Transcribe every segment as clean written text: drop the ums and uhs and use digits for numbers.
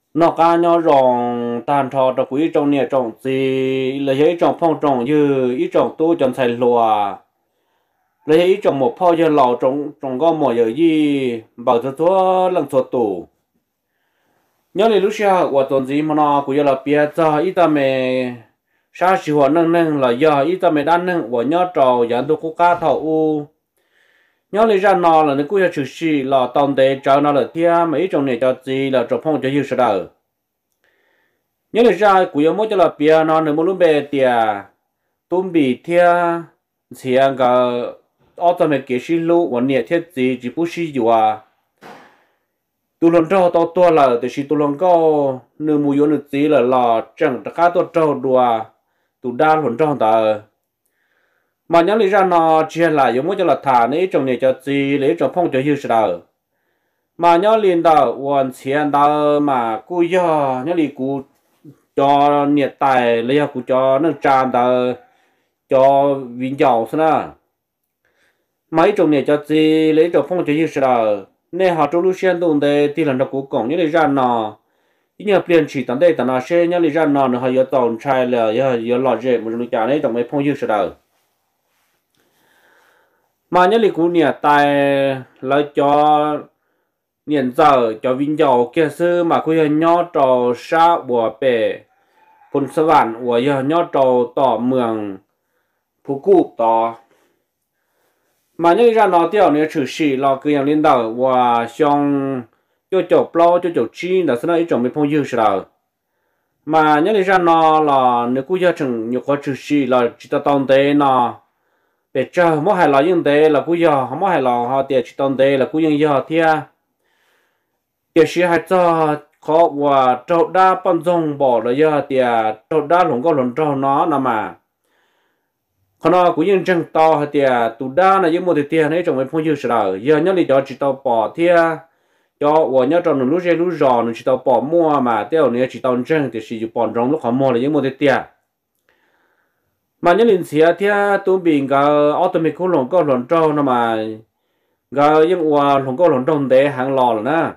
nó cá nhau rong tàn thọ trong quý trong nhà trồng gì lấy ấy trồng phong trồng như ý trồng tu trồng xài lùa lấy ấy trồng một phong như lò trồng trồng có một giờ gì bảo cho thua lần thua tủ nhớ lại lúc xưa của tuần gì mà nó cũng là bia cho ít ta mẹ sa chỉ hoa nâng nâng là do ít ta mẹ đan nâng của nhớ trầu dẫn tôi cũng cá thầu u nhớ lại ra nó là nó cũng là chữ sĩ là tông đề cho nó là thia mấy trong này cho gì là trồng phong cho yêu sợ nhớ lại ra cũng có mỗi cho là bia nó nếu muốn luôn bè tiề tôm bì thia xiang cả ở trong này cái xí lú và nhiệt thiết gì chỉ bút xí dù tu lần trâu tao tua là từ khi tu lần có nửa mùi vô nửa tí là lò chẳng tất cả tu trâu đùa tu đa lần trâu ta mà nhớ lý ra nó chia là giống như là thả này trong này cho gì lấy trong phong cho hiu sợ mà nhớ liền đó hoàn tiền đó mà cú do nhớ lý cú cho nhiệt tài lấy cú cho nước tràn đó cho vinh dầu xem mấy trong này cho gì lấy trong phong cho hiu sợ nên họ trong lúc xuyên tuần đây thì lần đầu cũng còn những lời ra nó như là chỉ tận đây tận nó sẽ những lời ra nó họ có tồn tại là có lọt rễ một lúc chả này trong mấy phong yêu sự đời mà những lời cũng nhẹ tại là cho nhận giờ cho vinh dầu kia sư mà cứ nhớ trò sa bùa bể phun sơ vạn và nhớ trò tỏ mường phú cụ tỏ mà những ra nó tiêu này chủ sĩ là cứ yang lãnh đạo và xong cho chụp lo cho chụp chi là sẽ là một mấy phong yêu sao mà những ra nó là nếu cứ giờ chừng nhiều có chủ sĩ là chỉ ta tông tế nó để cho mỗi hai là những tế là cứ giờ mỗi hai là họ tiền chỉ tông tế là cứ những giờ thia tiền sĩ hai cho khó và trâu đa bận rộn bỏ là giờ tiền trâu đa lủng có lủng trâu nó nằm mà còn nó cũng như chân to thì tụ đa là những một tiền ấy trong cái phong dư sở giờ nhớ lý do chỉ tao bỏ thì cho và nhớ trong lúc rơi lúc giò nó chỉ tao bỏ mua mà tiêu này chỉ tao chân thì chỉ bỏ trong lúc họ mua là những một tiền mà nhớ liền xía thì tụ bình cái automatic cũng lồng có lồng trâu nó mà cái những hoa lồng có lồng trâu để hàng lò là nè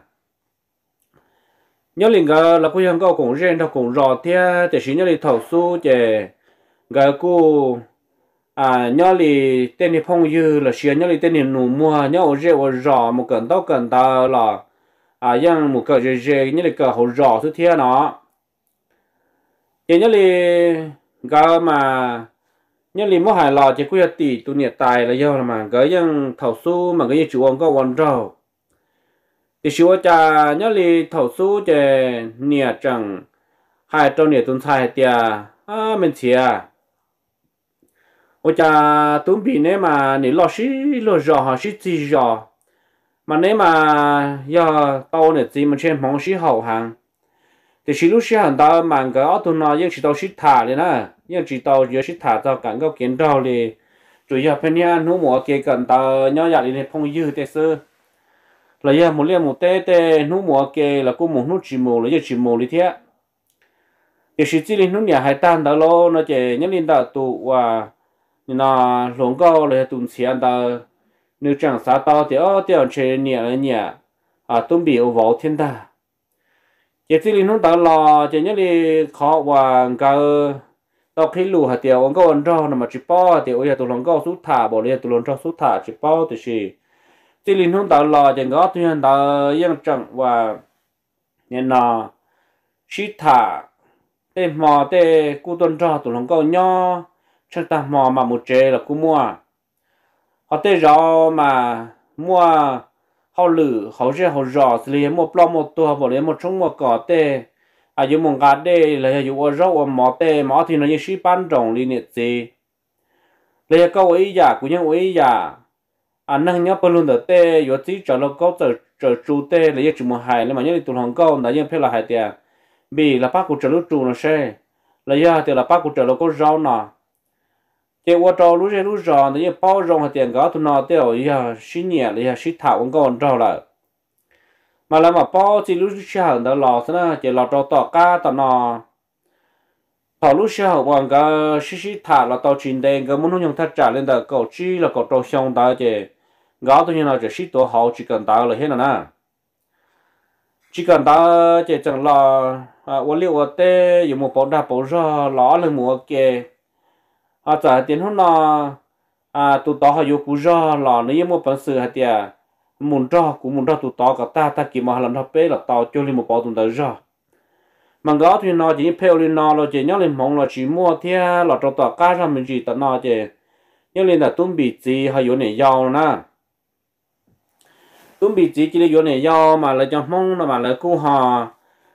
nhớ liền cái là cũng có cũng rơi nó cũng giò thì chỉ nhớ liền thầu su chứ cái cô nhớ li tên này phong dư là xuyên nhớ li tên này nụ mua nhớ ở rễ ở rò một cần tao là yang một cỡ rễ nhớ li cỡ hồ rò thứ thiệt nó thì nhớ li cái mà nhớ li mỗi hai lò chỉ quy tỷ tu nhiệt tài là do là mà cái yang thầu su mà cái chủ ông có quan trâu thì chúa cha nhớ li thầu su để nhiệt chẳng hai trâu nhiệt tuần sai tiệt mình thiệt ôi cha tụi mình nếu mà nếu lo giò họ xí gì giò mà nếu mà giờ tao này gì mà trên mong xí hậu hàng thì xí lúc xí hàng tao mà cái ở tụi nó ยัง chỉ tao xí thả lên nè ยัง chỉ tao giờ xí thả tao cảnh có kiến tao thì chủ yếu bên nhà nó mua kia cần tao nhỏ nhặt lên phong dư thế sơ là giờ một liên một tê nó mua kia là cũng một nó chỉ mua là giờ chỉ mua đi thế thì xí chỉ lên nó nhà hai tan tao lo nó chỉ nhớ lên tao tụ và nó lồng câu là tụm xiên ta nếu chẳng sao tao thì tiêu chơi nhẹ là nhẹ tụm bị vào thiên ta chỉ chỉ linh nó tao lo chỉ nhớ đi khó và cái tao khi lù hạt tiêu ông có ăn rau mà chỉ bao thì ôi tụi lồng câu sút thả bỏ đi tụi lồng câu sút thả chỉ bao thì chỉ linh nó tao lo chỉ có tuyên tao ยัง chẳng và nên nó chỉ thả tên mò tên cu tuần rau tụi lồng câu nhỏ chắc ta mò mà một chế là cũng mua họ tê rõ mà mua họ lử họ rẻ họ rõ thì một plo một tua bỏ lấy một trong một cỏ tê dùng một gạt đê là dùng ở rau ở mỏ tê mỏ thì nó như ship bán trồng đi nhiệt gì lấy câu ấy giả của những ấy giả nâng nhớ bao luôn được tê yếu tí trở lâu câu trở trụ tê là như chỉ một hài nhưng mà như tụi hồng câu là như phải là hài tiền vì là bác của trở lúc trụ nó xe là như thì là bác của trở lâu có rau nọ chỉ qua trâu lúc giòn thì bao rong tiền gạo tụi nó tiêu giờ xí nhẹ là xí thảo cũng còn trâu lại mà làm mà bao chỉ lúc sau đó lò thế nào chỉ lò trâu tọt cá tụi nó thảo lúc sau còn cái xí thảo là tàu chín đen cái muốn dùng thắt trả lên đó cầu chi là cầu trâu xong đó chỉ gạo tụi nó chỉ xí tổ hậu chỉ cần tạo là hết rồi nè chỉ cần ta chỉ chẳng là vật liệu ở tê dùng một bộ đa bộ ra lõ lên một cái trả tiền hôm nào tụi tao hay dùng cú ra lò nếu một bản sự hay tiệt muốn ra tụi tao cả ta kìm mà làm tháp bê là tao cho lên một bộ tụi tao ra mà gõ thì nó chỉ phèo lên nó là chỉ nhớ lên mong là chỉ mua thế là cho tao cá ra mình chỉ tao nó chỉ nhớ lên là tụi bị gì hay dùng này giàu nè tụi bị gì chỉ là dùng này giàu mà là cho mong là mà là cô họ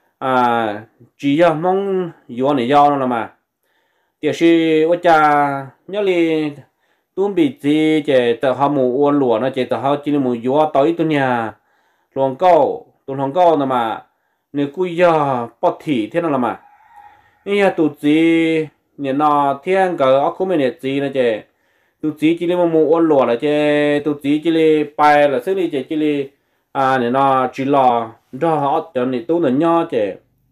chỉ là mong dùng này giàu là mà thì是我家nhớ lên tụi bị gì chỉ tao họ mua uốn lúa nó chỉ tao họ chỉ là mua gió tới tụi nhà luồng câu là mà nếu cúi giờ bắt thị thế nào là mà nhưng tụi gì nếu nó thiên cái ở khu mình gì là chứ tụi gì chỉ là mua uốn lúa là chứ tụi gì chỉ là bài là xử lý chỉ là nếu nó chỉ là cho họ cho nên tụi nó nhỏ chứ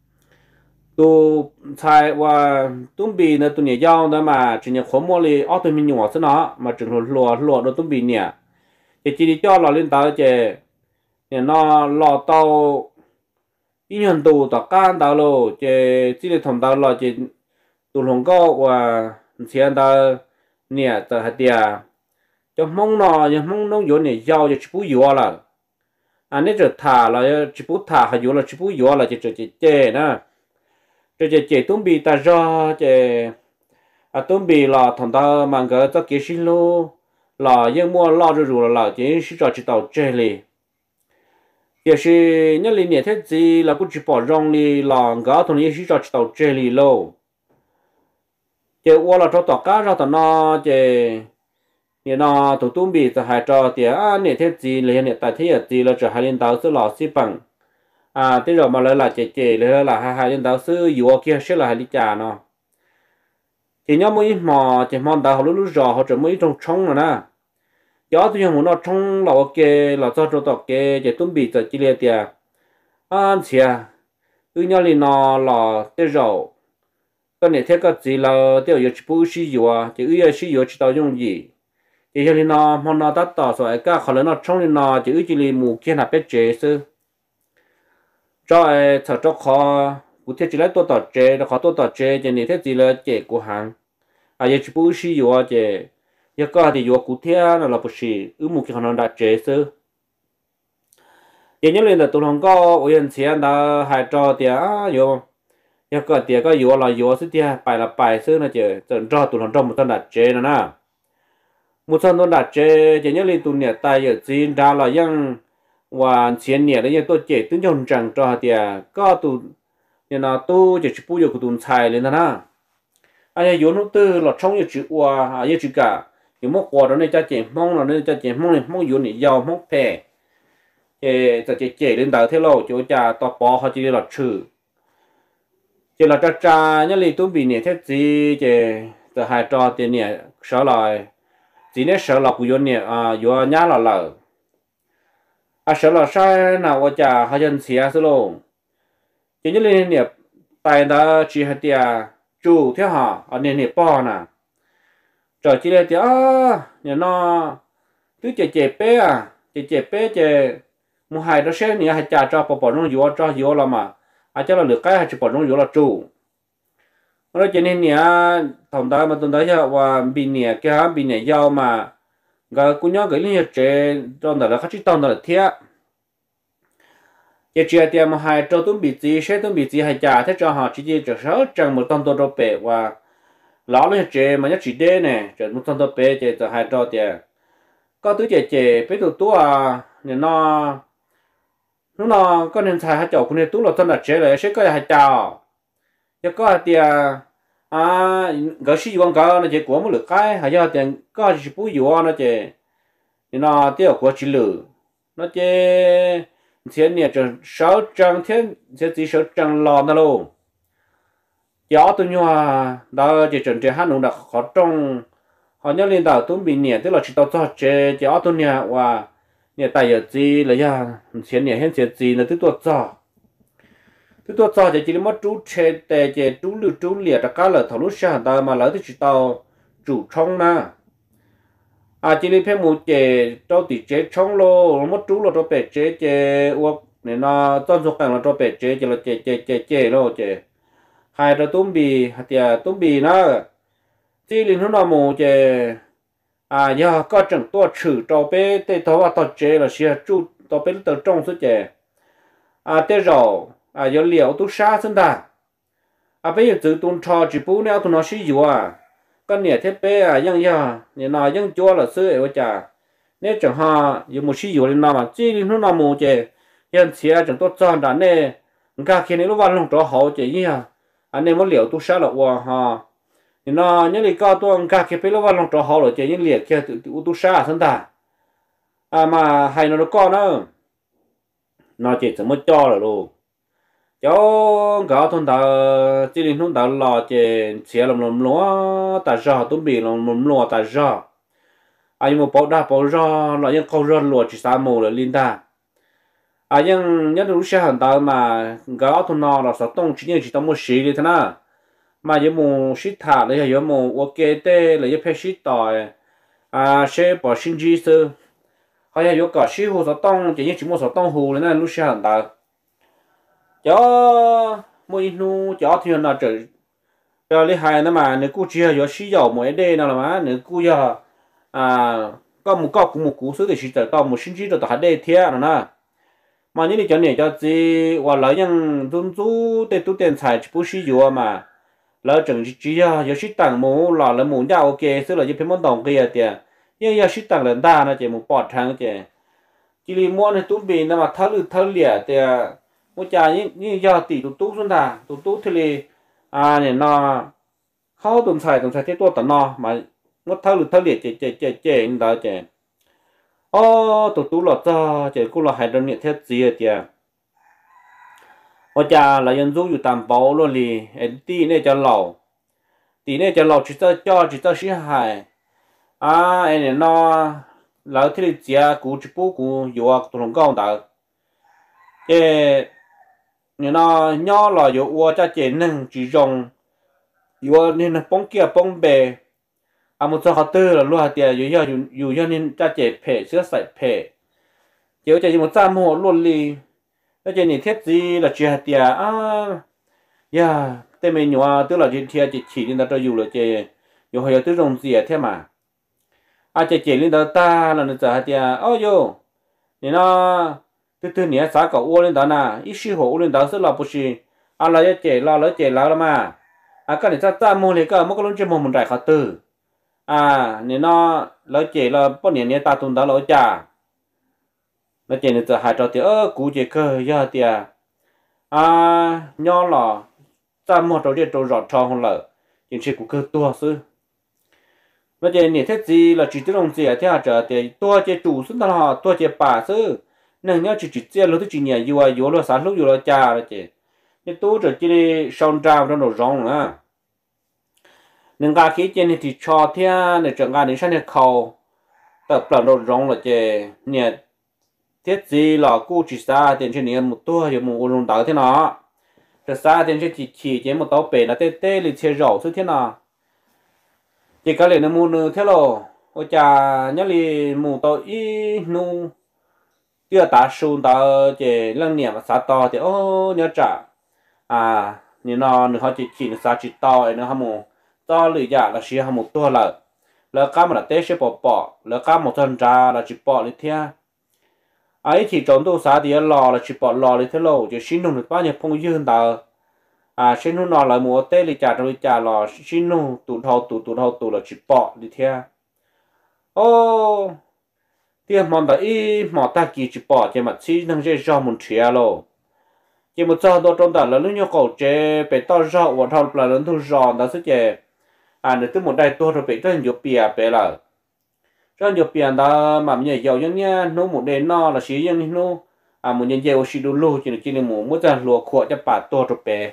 tụi sai và tụi bị nó tụi nhảy dao đó mà chỉ nhảy khóm mua li ở tụi mình nhỏ xí nó mà chừng lúa nó tụi bị nhẹ chỉ đi cho nó lên tàu chứ nếu nó lò tàu ý nhận tụ tao can tao lo chứ chỉ là thằng tao lo chứ tụ lòng có và tiền tao nè tao hạt tiền cho mong nó vô nè giàu cho chỉ bù yếu là nếu chỉ thả là chỉ bù thả hay yếu là chỉ bù yếu là chỉ chè nè chỉ tụi bị ta ra chứ tụi bị là thằng tao mang cái tao kia xin lo là những mua lo rồi là chỉ cho chỉ tao chè li也是那里年天子那不只保障哩，啷个同也是找到这里喽。这我了找到家找到那这，你那都东边就还找的年天子连年大天也子了，这还领导是老师帮这rồi mà lại là chị lại là hai领导sư yếu kia sẽ là hai lý trả nó. Thì nhóm mấy mà chỉ mong đào lúc rõ hoặc者mấy trong trong rồi nè. Gió thì muốn nó trong là ok là cho tao cái để tụi bị chỉ liệt tiền chia nhau liền nó là thế rồi cái này thế cái gì là tiêu giờ chỉ bù sử dụng chỉ sử dụng chỉ tao dùng gì thì cho nên nó mà nó tắt tao rồi cái khả năng nó trong liền nó chỉ liền mù kia là bé chế sư rồi thật cho khó cụ thể chỉ lấy tôi tao chế nó khó tôi tao chế thì này thế gì là chế của hàng giờ chỉ bù sử dụng chế giờ có thì vô cụ thể là bớt xí một cái khả đã chế sư giờ nhớ lên là tụi nó có oyên tiền đã hai trò thì vô giờ có thì có vô là vô sư thì bài là bài sư nó chứ chọn cho tụi nó trong một thân đã chế nữa nè một thân đã chế giờ nhớ lên tụi nhẹ tay giờ chín ra là ยัง và tiền nhẹ là ยัง tôi chế tính trong chẳng trò thì có tụi nhà nào tôi chỉ bù vô của tụi xài lên nè ai vô nó tư là trong giờ chữ qua giờ chữ cả những mốc quà đó này cho chị mong là nên cho chị mong này mong yếu này giàu mong phè chị lên đầu thế lâu chỗ cha to bỏ họ chỉ là trừ chỉ là cha nhớ li tôi bị này thế gì chị từ hai trò tiền này sợ lại chỉ nên sợ là của yếu này yếu nhá là lờ sợ là sai nào của cha họ dân xía số luôn chỉ nhớ li này tài đó chỉ hai tia chủ thế họ ở này bỏ nè rồi chỉ là thì nhà nó cứ chế bé một hai đó sẽ nhà hai cha cho bỏ nó vô là mà cho là được cái hai chỉ bỏ nó vô là chủ nó cho nên nhà thằng ta mà tuần tới và bị nhà cái bị nhà giàu mà cái cũng nhớ cái liên chế trong đó là khách tông đó là thiệt chỉ là một hai cho tôi bị gì sẽ tôi bị gì hai cha thế cho họ chỉ cho sáu chẳng một tông đồ bể và lão lên chế mà nhất chỉ đê nè chế một thằng đó bé chế từ hai trò tiền có thứ chế bé tụi tôi nên nó có nên xài hai chậu cũng nên tôi là thằng đặt chế lại sẽ có hai chậu cho có tiền cái sử dụng cái nó chế của một lượt cái hay do tiền có chỉ bù yếu nó chế nên nó tiêu của chỉ lử nó chế tiền này cho 600 tiền sẽ chỉ 600 lon đó luôn gió tôi nhua đó chỉ chuẩn chế hát nung đặc khó trong họ nhớ lên đảo tôi bị nhẹ tức là chỉ tao cho chế gió tôi nhẹ và nhẹ tài ở gì là ya tiền nhẹ hết tiền gì là tôi cho chỉ là mất chú chế để chỉ chú liệt tất cả là thầu lúc sáng tao mà lấy thì chỉ tao chủ trong na chỉ là phép một chế tao thì chế trong lô mất chú là tao phải chế nên nó tôn số càng là cho bể chế chỉ là chế rồi chế hai rồi tôm bì thì tôm bì nó chỉ linh nó mù chế giờ có chẳng tua chữ cho bé tê thấu vào tao chế là xia chú tao bé tao trong số chế tê rồi giờ liệu tu sa sinh ta bây giờ tự tuân cho chỉ bố neo tụi nó sử dụng con nhẹ thế béยังgiờ nhẹ nóยังchúa là sữa ấy chả nếu chẳng ha giờ một sử dụng lên nào mà chỉ linh nó mù chế hiện xe chẳng tốt cho đã nè người khi này nó vào lòng cho họ chế như anh em muốn liệu tu sa là qua ha thì nó những lý cao tôi người khi phải nó vào lòng cho họ rồi chế những liệt kia tự tu sa thân ta mà hay nó có nó chỉ chẳng mới cho là luôn cháu gạo thôn ta chỉ linh thôn ta lò chế xe làm lúa ta ra tôm bì làm lúa ta ra anh một bao ra là những câu ra lúa chỉ sa mù là linh ta nhưng nhất lúc xe hàng tàu mà gạo thôn nọ là sao tông chỉ tông một xí đi thế nào mà giờ mù xí thả đấy giờ mù ok tê là giờ phải xí tỏi sẽ bỏ sinh chi sư hay là giờ cả xí hồ sao tông chỉ một sao tông hồ này lúc xe hàng tàu cho mỗi nu cho thì là trời cho lấy hai nó mà nếu cú chia giờ xí dầu mỗi đây nào là mà nếu cú giờ có một cú số thì chỉ tới có một sinh chi rồi tại đây thiệt rồi nè mà những cái chuyện này cho gì và lại những dân chú để tu tiền xài chỉ bố sử dụng mà lỡ chừng chỉ giờ sĩ tăng mù là mù nhau ok tức là những cái món đồng kia tiền nhưng giờ sĩ tăng lần ta nó chỉ một bọt thằng chỉ li mua này tụi mình nó mà tháo lìa thì một cha những giờ tỷ tụt xuống ta tụt thì này nó khó tụi xài thế tôi tận nó mà nó tháo lìa chế đó chế tụt lọt cho chỉ cô là hai đơn nhiệt thiết gì vậy cha là dân du tạm bảo luôn tí này cho lẩu chỉ cho sĩ hại anh này nó là thế chia cú chỉ bố cú yêu tụi nó cao đạo cái nó nhỏ là yêu cha chế nâng chỉ dùng yêu nên là bông kia bông bè một số họ tư là luôn tiền dù cho nên cha chế phê sữa sạch phê chiếu chỉ một trăm hộ luôn li cái chuyện này thiết gì là chỉ hạt tiền tên mình nhỏ tức là chỉ nên ta dù là chỉ dù họ tư dùng gì thế mà chỉ lên đó ta là nó trả hạt tiền nên nó từ nhẹ xã cầu uốn lên đó nè ít xíu hộ lên đó sẽ là bớt xí là chỉ là mà cái này ta mua này cái mỗi cái luôn chỉ mua một đại khát tư nên nó lấy chỉ là bao nhiêu年 ta tuần đó lấy trả nó chỉ là từ hai trò thì cú chỉ cơ giờ thì nhỏ là ta mua trò điện trò rót cho không lỡ chỉ chỉ cú cơ tua sư nó chỉ này thế gì là chỉ tự động gì thế à trở thì tua chỉ chủ sư đó là tua chỉ bà sư nên nhớ chỉ chia lúc chỉ nhẹ yêu là sáng lúc yêu là trả là chỉ nhưng tôi chỉ xong trao trong đồ rong nữa nên cả khi trên thì cho theo để chẳng hạn đến sáng thì khâu tập là đồ rong là chỉ nhẹ thiết gì là cô chỉ xa tiền trên này một tua rồi một uống đào thế nào rồi xa tiền trên chỉ một tàu bể là tê lịch chia rổ thứ thế nào chỉ có lẽ là mua nữa thế rồi ôi cha nhớ li mua tàu ít nu chưa ta xuống tàu chỉ lần niệm xa to thì nhớ trả nên nó họ chỉ xa chỉ to nữa ham mua to lười giả là xia ham một tua là cá mà là tê sẽ bỏ là cá một thân ra là chỉ bỏ đi theo ấy thì trong tôi xã thì lò là chỉ bỏ lò đi thế lâu chỉ xin được bao nhiêu phong dương tờ xin nó là mua tê li trả lò xin nó tụt hậu là chỉ bỏ đi theo tiền mòn tại mòn ta kỳ chỉ bỏ trên mặt xí năng dễ do một chia lô chỉ một giờ đó trong đó là lúc nhau cầu chế bị to rau và thau là lớn thu giòn đó sẽ chế để từ một đại tua rồi bị rất nhiều bìa bể là rất nhiều bìa đó mà mình giàu như nha nó một đêm no là xí như nó một nhân giàu xí đu lô chỉ là một giờ lúa khô cho bà tua rồi bể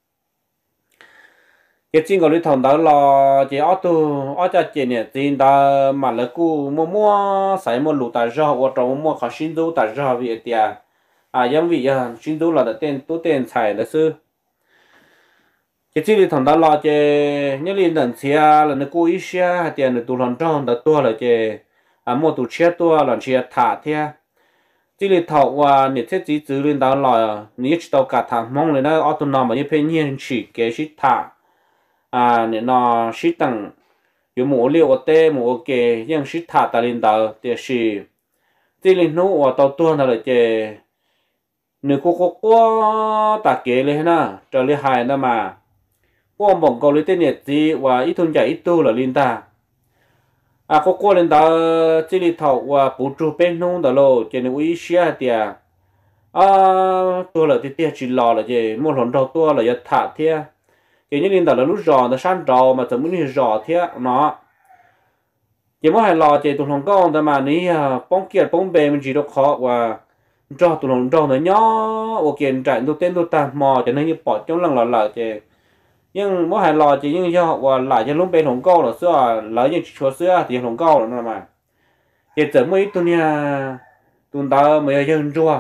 cái chuyện của lý thằng đó là chỉ ở cho chị này tiền đó mà là cô mua xài mua lúa tại rau hoặc trong mua khảo sinh du tại rau vì tiền giống vì sinh du là tiền xài là sư cái chuyện lý thằng đó là chỉ nhớ liên đàn xe là nó cố ý xe tiền là tụ lần trong đó tua là chỉ mua tụ xe tua là xe thả theo chỉ là thầu và nhiệt thiết chỉ giữ lên đó là nhiệt chỉ tàu cả thằng mong lên đó ở tụi nó mà như phải nhiên chỉ cái shit thả nhiệt nó shit tăng有某六个带某个样式他的领导的是，这里弄我到多那了的，你个大给了那，这里还那嘛，我蒙古里的日子话一通就一多了领导，领导这里头话补助变弄的喽，就你危险的，多了的点去老了的，莫轮到多了要他的。cái như linh đạo là lúc rò nó san rò mà tụi mình rò thế nó chỉ mỗi hai lò chỉ tụi lòng conแต่mà ní bóng kia bóng bề mình chỉ được khó và cho tụi lòng rò nó nhỏ và kiện chạy tụi tên tụi ta mò cho nên như bỏ trong lần lò chỉ nhưng mỗi hai lò chỉ nhưng do và lại cho lúc bên lòng con là xưa lấy những chỗ xưa thì lòng con là mà chỉ tới mấy tụi ta mới dân rùa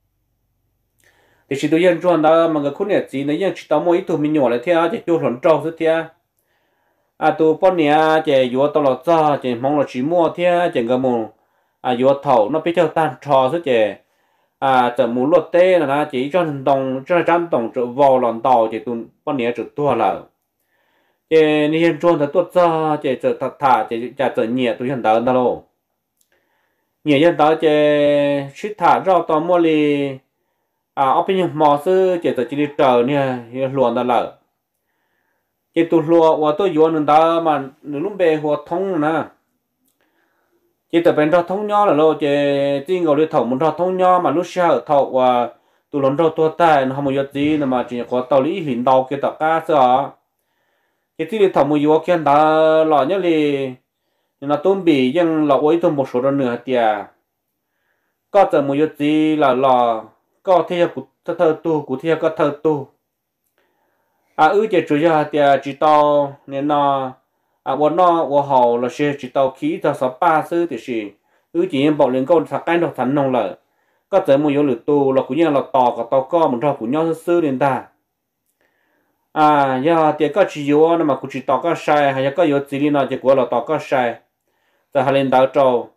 thì chỉ tôi dân chuẩn đó mà cái khuôn này chỉ nói dân chỉ tao mỗi tụi mình nhỏ lại theo chỉ cho lần trâu thứ theo tụi bọn này chỉ vừa tao lọt ra chỉ mong là chỉ mua theo chỉ cái mù vừa thầu nó biết cho tan trò thứ chỉ chỉ muốn lót tê là nó chỉ cho đồng cho trăm đồng cho vào lần tàu chỉ tụi bọn này chỉ tua là chỉ ni dân chuẩn thì tuột ra chỉ thật thà chỉ chỉ nhẹ tụi hiện tại đó nhẹ hiện tại chỉ shit thả ra tao mua li ở bên nhà mò sư chỉ tới chỉ đi chờ nè luồn đó là chỉ tụt lùa và tôi vô nên đó mà lúc bé hoa thông nè chỉ tới bên đó thông nhỏ là lo chỉ chỉ ngồi đi thầu muốn đó thông nhỏ mà lúc sau thầu và tụi lớn đó tua tay nó không có gì mà chỉ có tàu lý hình đầu kia tất cả sao chỉ đi thầu mua vô kia đó là nhớ li nó tôm bì nhưng là ôi tôm một số đó nữa tiệt có giờ mua gì là có thể cụ thơ tu cụ thể có thơ tu chỉ chủ yếu thì chỉ tao nên nó bọn nó hậu là chỉ tao khí tao sáu ba sư thì chỉ bảo lên câu thật cái đó thành nông lợi có thể một yếu lực tu là cũng như là tao có một trò cũng nhau sư đến ta giờ thì có chỉ yếu mà cũng chỉ tao có sai hay có yếu gì nó chỉ của là tao có sai giờ hai lên đào trâu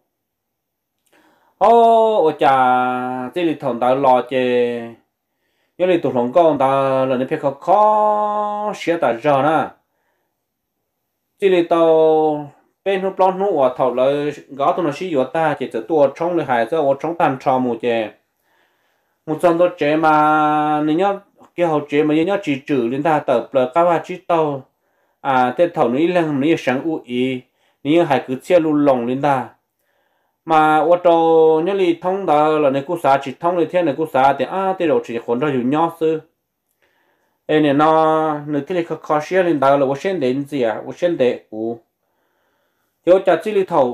ô chà cái lịch thằng ta lo chê cái lịch tụi lòng con ta là những việc khó xé ta ra nè cái lịch tao bên nó plon nó ở thầu lại gõ tụi nó xí vô ta chỉ tự tua trongเลยhại cho trong tan trò một chê một trong đó chê mà nếu nhá cái hậu chê mà nhá chỉ trừ lên ta tập là các bạn chỉ tao tên thầu nó lên nó sáng u ý nếu hại cứ chia luôn lòng lên ta mà ở chỗ nhớ li thông đó là này cú xã chỉ thông lên thiên này cú xã thì thì rồi chỉ còn ra nhiều nhỏ sư em này nó người cái khó xia lên đó là我先đến gì我先đến chỗ chả chỉ li thầu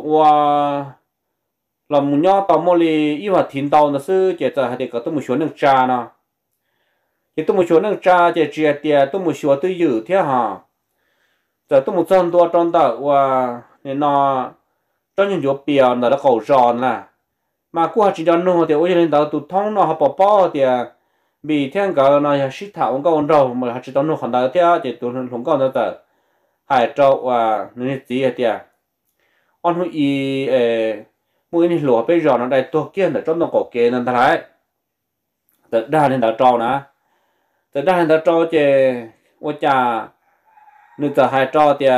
là một nhỏ tàu mò li ý mà thiên tàu nó sư chỉ là để có tôi một số nước trà nó chỉ tôi một số nước trà chỉ tiền tôi một số tôi giữ thế hả giờ tôi một trăm多trong đó nên nó trong những chỗ bìa nó đã cầu tròn là mà qua chỉ cho nó thì ôi lên đầu tụt thông nó họ bỏ thì bị thiên cái nó xịt thảo ông con đâu mà chỉ cho nó hoàn đại theo thì tụi nó không có nữa tờ hải châu nên gì thì anh hủy mỗi người lúa bây giờ nó đầy to kia ở trong nó có kia nên thấy từ đa lên đảo trâu nè từ đa lên đảo trâu thì ôi chà nếu từ hải châu thì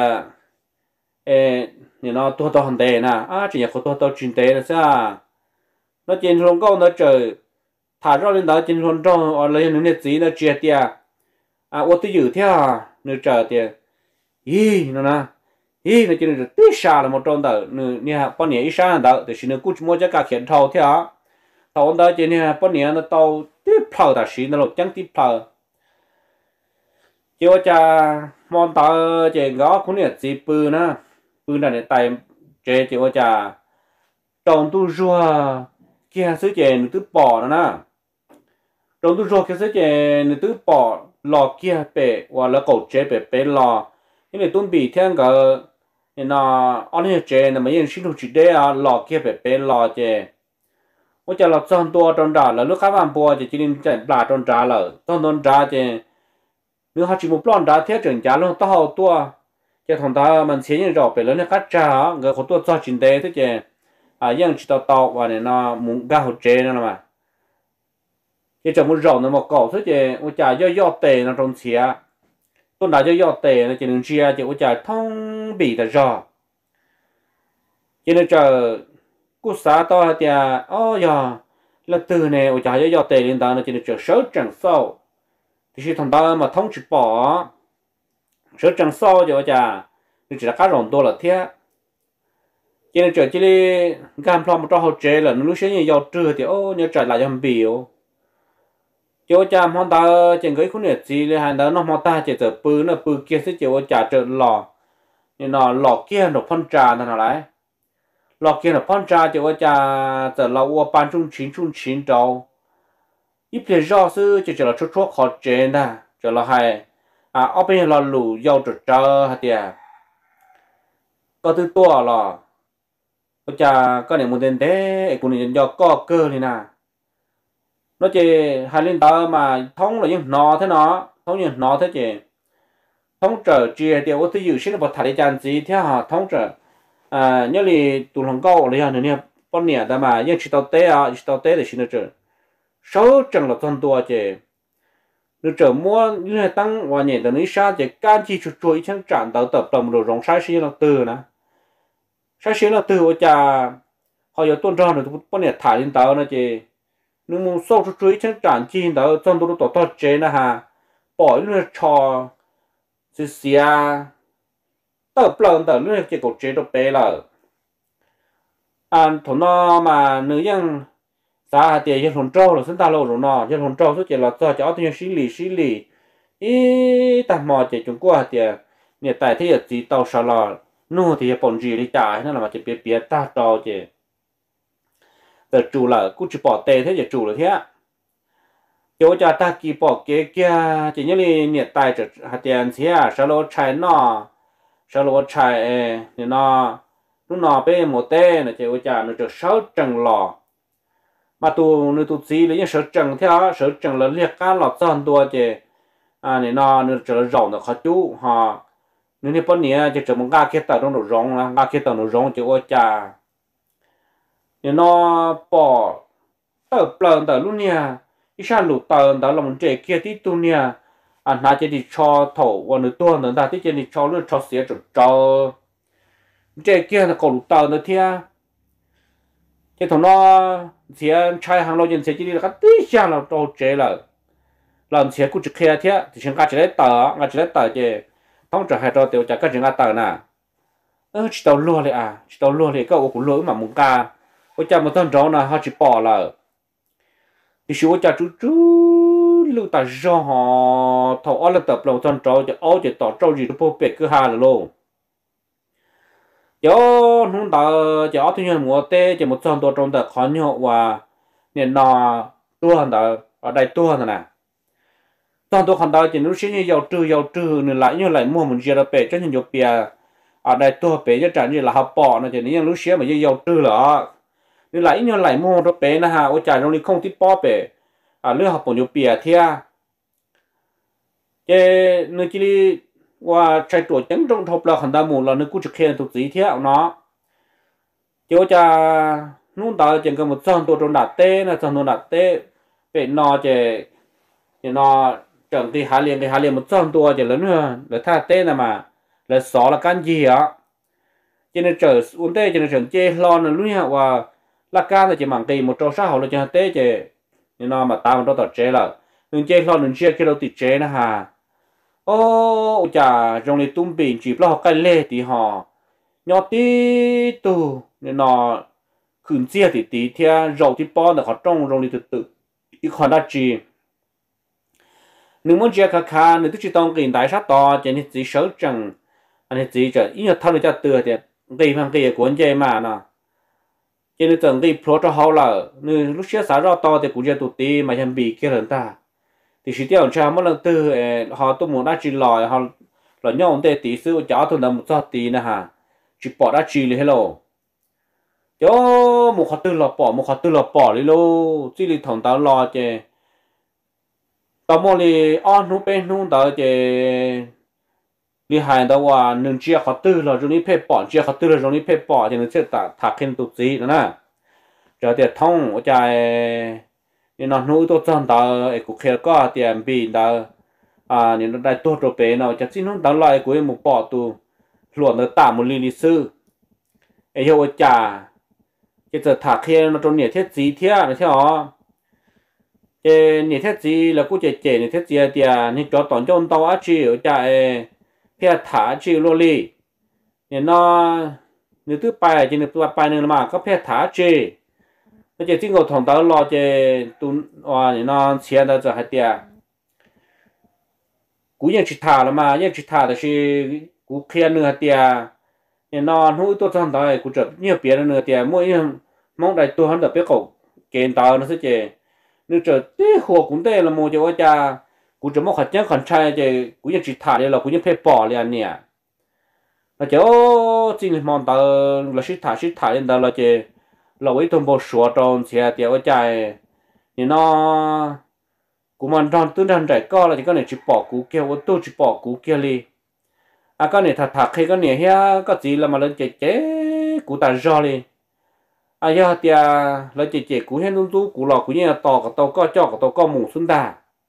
thì nó to hơn thế nè chỉ là có to chuyên tế là sao nó trên lòng câu nó trời thả ra lên đó trên lòng trâu ở lấy những cái gì nó chia tiền ô tôi giữ theo nó trời tiền nó nè nó chỉ là tí xa là một trong đó nè bao nhiêu ít xa đó thì xin nó cũng mua cho cả khiển thầu theo thầu đó chỉ nè bao nhiêu nó tàu tiếp phao ta xin nó chẳng tiếp phao chỉ cho món tàu chỉ có cũng là gì bự nè bữa nay tại chế chỉ có chả trồng tu rùa kia sứ chè nữ tứ bỏ nữa nè trồng tu rùa kia sứ chè nữ tứ bỏ lò kia bể hoặc là cổ chế bể lò cái này tuân bị theo cái nó anh ấy chế là mấy nhân sinh chỉ để lò kia bể lò chè我叫了这么多种茶了，你看完播就今天在哪种茶了，种种茶的，你还全部乱茶贴整家了，都好多。cái thằng ta mình xem như rồi phải lớn cắt trà người có tuổi cho chính đề thế chứ dân chỉ tàu và này nó muốn ga hỗ trợ nữa mà cái chồng muốn rộng nó mà cổ thế chứ ôi chả do tệ nó trong xía tôi đã do tệ nó chỉ đừng chia chứ ôi chả thông bị là do cho nên chờ cú xã to thì ô giờ là từ này ôi chả do tệ lên đó nó chỉ được chờ sớm chẳng sau thì khi thằng ta mà thông chỉ bỏ sớm chẳng sau thì ôi chả thì chỉ là cá rộng to là thế cho nên chờ chỉ đi cam plo một trò hỗ trợ là nó lúc sáng như giàu trưa thì ô nhớ trở lại làm biểu cho cha mong ta trên cái khu này gì là hàng đó nó mong ta chỉ giờ bự nó bự kia sẽ chịu trả trợ lò nhưng nó lò kia nó phân trà nó lại lò kia nó phân trà chịu trả giờ lò qua ban trung chín đâu ít tiền do sư chỉ là chút chút khó chế nè cho là hay ở bên là lù giàu trợ trợ hả tiệt có thứ tua là cha có này một tiền thế cũng nên do có cơ này nè nó chỉ hai linh tờ mà thông là những nó thế nó thông những nó thế chứ thông trở chia thì ô thứ dự sinh là một thải tràn gì theo họ thông trở nhớ là tụ lòng câu là hàng này bọn nhẹ ta mà những chỉ tàu té để xin được trở số chẳng là toàn tua chứ được trở mua như là tăng và nhẹ từ nước xa chứ can chi chuột chuối chẳng trạng tàu tập đồng rồi rong sai xí là từ nè sai xí là từ ô cha họ có tuân ra được bọn nhẹ thải linh tờ nó chứ nếu muốn sâu cho chuối chẳng trạng chi đó trong đó tổ to chế nè ha bỏ nó cho xí tập lần tập nó chỉ có chế độ bé là thằng nó mà nữ nhân xã thì dân thôn trâu là sinh ta lâu rồi nó dân thôn trâu số chỉ là cho tôi xử lý ý tạm mò chỉ chúng qua thì nhiệt tại thế gì tàu sao là nô thì bọn gì đi trả nó là mà chỉ biết ta trâu chứ từ chủ là cũng chỉ bỏ tê thế giờ chủ là thế chỗ cha ta kỳ bỏ kia chỉ như là nhiệt tại hạt tiền thế sao lo chạy nó sao lo chạy thì nó lúc nào bên một tê là chỗ cha nó được 6 trần lò mà tu gì là những 6 trần theo 6 trần là liệt cá lọt toàn tua chứ này nó trở rộng được khó chú ha nếu như bọn này chỉ một gà kia tao nó rộng là gà kia tao nó rộng chỗ cha thì nó bỏ tờ luôn nha ít sao lụt tờ đó là một trẻ kia tí tu nha nãy chỉ đi cho thổ và nửa tuần nữa ta tí chỉ đi cho luôn cho xía cho trẻ kia là còn lụt tờ nữa thia cái thằng nó thì trai hàng lâu dân sẽ chỉ đi là cái tí sao là cho trẻ là lần sẽ cũng chỉ kia thia thì chúng ta chỉ lấy tờ chứ không trở hay cho tiểu trả các chúng ta tờ nè chỉ tàu luôn đấy có cũng lỗi mà muốn ca ôi cha một thằng cháu là họ chỉ bỏ là thì số cha chú lưu ta do họ thầu ở là tập lâu thằng cháu thì ở chỉ tỏ trâu gì nó bể cứ hà là luôn giờ không ta giờ ở thiên nhiên mùa tết chỉ một thằngตัวtrong tập khó nhọ và nên nó tua thằng ta ở đây tua thằng nè thằngตัวthằng ta chỉ nó xin như giàu trừ nên lại như lại mua một giờ là bể cho nên nhiều bia ở đây tua bể cho trả như là họ bỏ nó chỉ nên lúc xưa mà giàu trừ là nên lại như lại mua đó bé na ha ôi trời nó đi không tiếp bó bé lứa học bổng nhiều bìa thia cái nơi chỉ đi qua trái tuổi trắng trong thộp là khẩn ta mù là nơi cú trực khen thuộc gì theo nó chứ ôi trời nung tao chỉ cần một trăm tuổi trong đặt tê là trăm tuổi đặt tê bé nó chỉ nó chẳng thì hạ liền một trăm tuổi chỉ lớn hơn là tha tê là mà là xó là can gì á cho nên trời uốn tê cho nên trời chê lo là lúc nào và là ca là chỉ mang tiền một trâu xã hội là cho tế chứ nhưng nó mà tao nó tao chế là đừng chế lo đừng chia cái đâu tịt chế nữa hà ô chà trong này tung bình chỉ lo cái lê thì họ nhỏ tí tu nên nó khử chia thì tí theo rau thì bao là họ trong này từ ít họ đã chỉ nếu muốn chia khá nếu tôi chỉ tông cái đại sát to cho nên chỉ số chẳng anh ấy chỉ cho ít nhất thao được cho từ thì cái hàng cái cuốn dây mà nó cho nên từng cái pro cho họ là nếu lúc xưa xả ra to thì cũng chưa tụt tí mà chẳng bị kia lần ta thì chỉ tiêu cho mỗi lần từ họ tôi muốn đã chỉ lòi họ là nhau để tí xíu cháu tôi là một số tí nè ha chỉ bỏ đã chỉ lên hello cho một họ tư là bỏ đi luôn chỉ là thằng tao lo chứ tao mua đi on nút bên nút tao chứ li hai đóว่าหนึ่งเจียเขาตื้อเราตรงนี้เพ่ปอดเจียเขาตื้อเราตรงนี้เพ่ปอดจะนึกเชื่อตาถักขึ้นตุจีนะจะเดี๋ยวท่องว่าใจนี่นอนนู้ตัวจอนตาไอ้กูเคก็เตรียมบีตานี่เราได้ตัวตัวเป๋เนาะจะสิ้นน้องตาลอยกูให้หมูปอดตัวหลวงเนื้อตามุลีลิซื้อไอ้เหี้ยว่าจ่าจะถักขึ้นเราตรงเนี่ยเทียจีเทียนะใช่หรอเนี่ยเทียจีแล้วกูเนี่ยเทียจีเดียนี่จอตอนจนตาอาชีว่าใจเพียถาจีโรลีเนี่ยนอเนี่ยตื้อไปจีเนี่ยตัวไปหนึ่งมาก็เพียถาจีแล้วจะจิ้งกับถงตาลอจะตุนว่าเนี่ยนอเชียร์จะให้เดียกูยังชิดถาละมายังชิดถาแต่是กูเคลียร์เนื้อเดียเนี่ยนอนหูตัวทำได้กูจะเนี่ยเปลี่ยนเนื้อเดียมั่วยังมองได้ตัวหันแต่เปี้ยกเกณฑ์ตานะสิเจนึกจะที่หัวกูได้ละโมจะว่าจะกูจะมองขัดแย้งขันชัยจะกูยังชิดถาเลยเรากูยังเพ่ปอเลยเนี่ยแล้วจะโอ้จริงมองตาเราชิดถาเลยตาเราจะเราไว้ตรงบนชัวตรงเสียเดียวว่าใจเนี่ยนอกูมันตอนตื่นทันใจก็เราจะก็เนี่ยจิปอกกูเกี่ยวว่าตู้จิปอกกูเกี่ยวเลยก็เนี่ยถักใครก็เนี่ยเฮียก็จีเรามาเล่นเจ๊กูตาจอเลยยาเดียเราเจ๊กูเห็นตู้กูหลอกกูเนี่ยต่อกับตัวก็จ่อกับตัวก็หมูสุนดา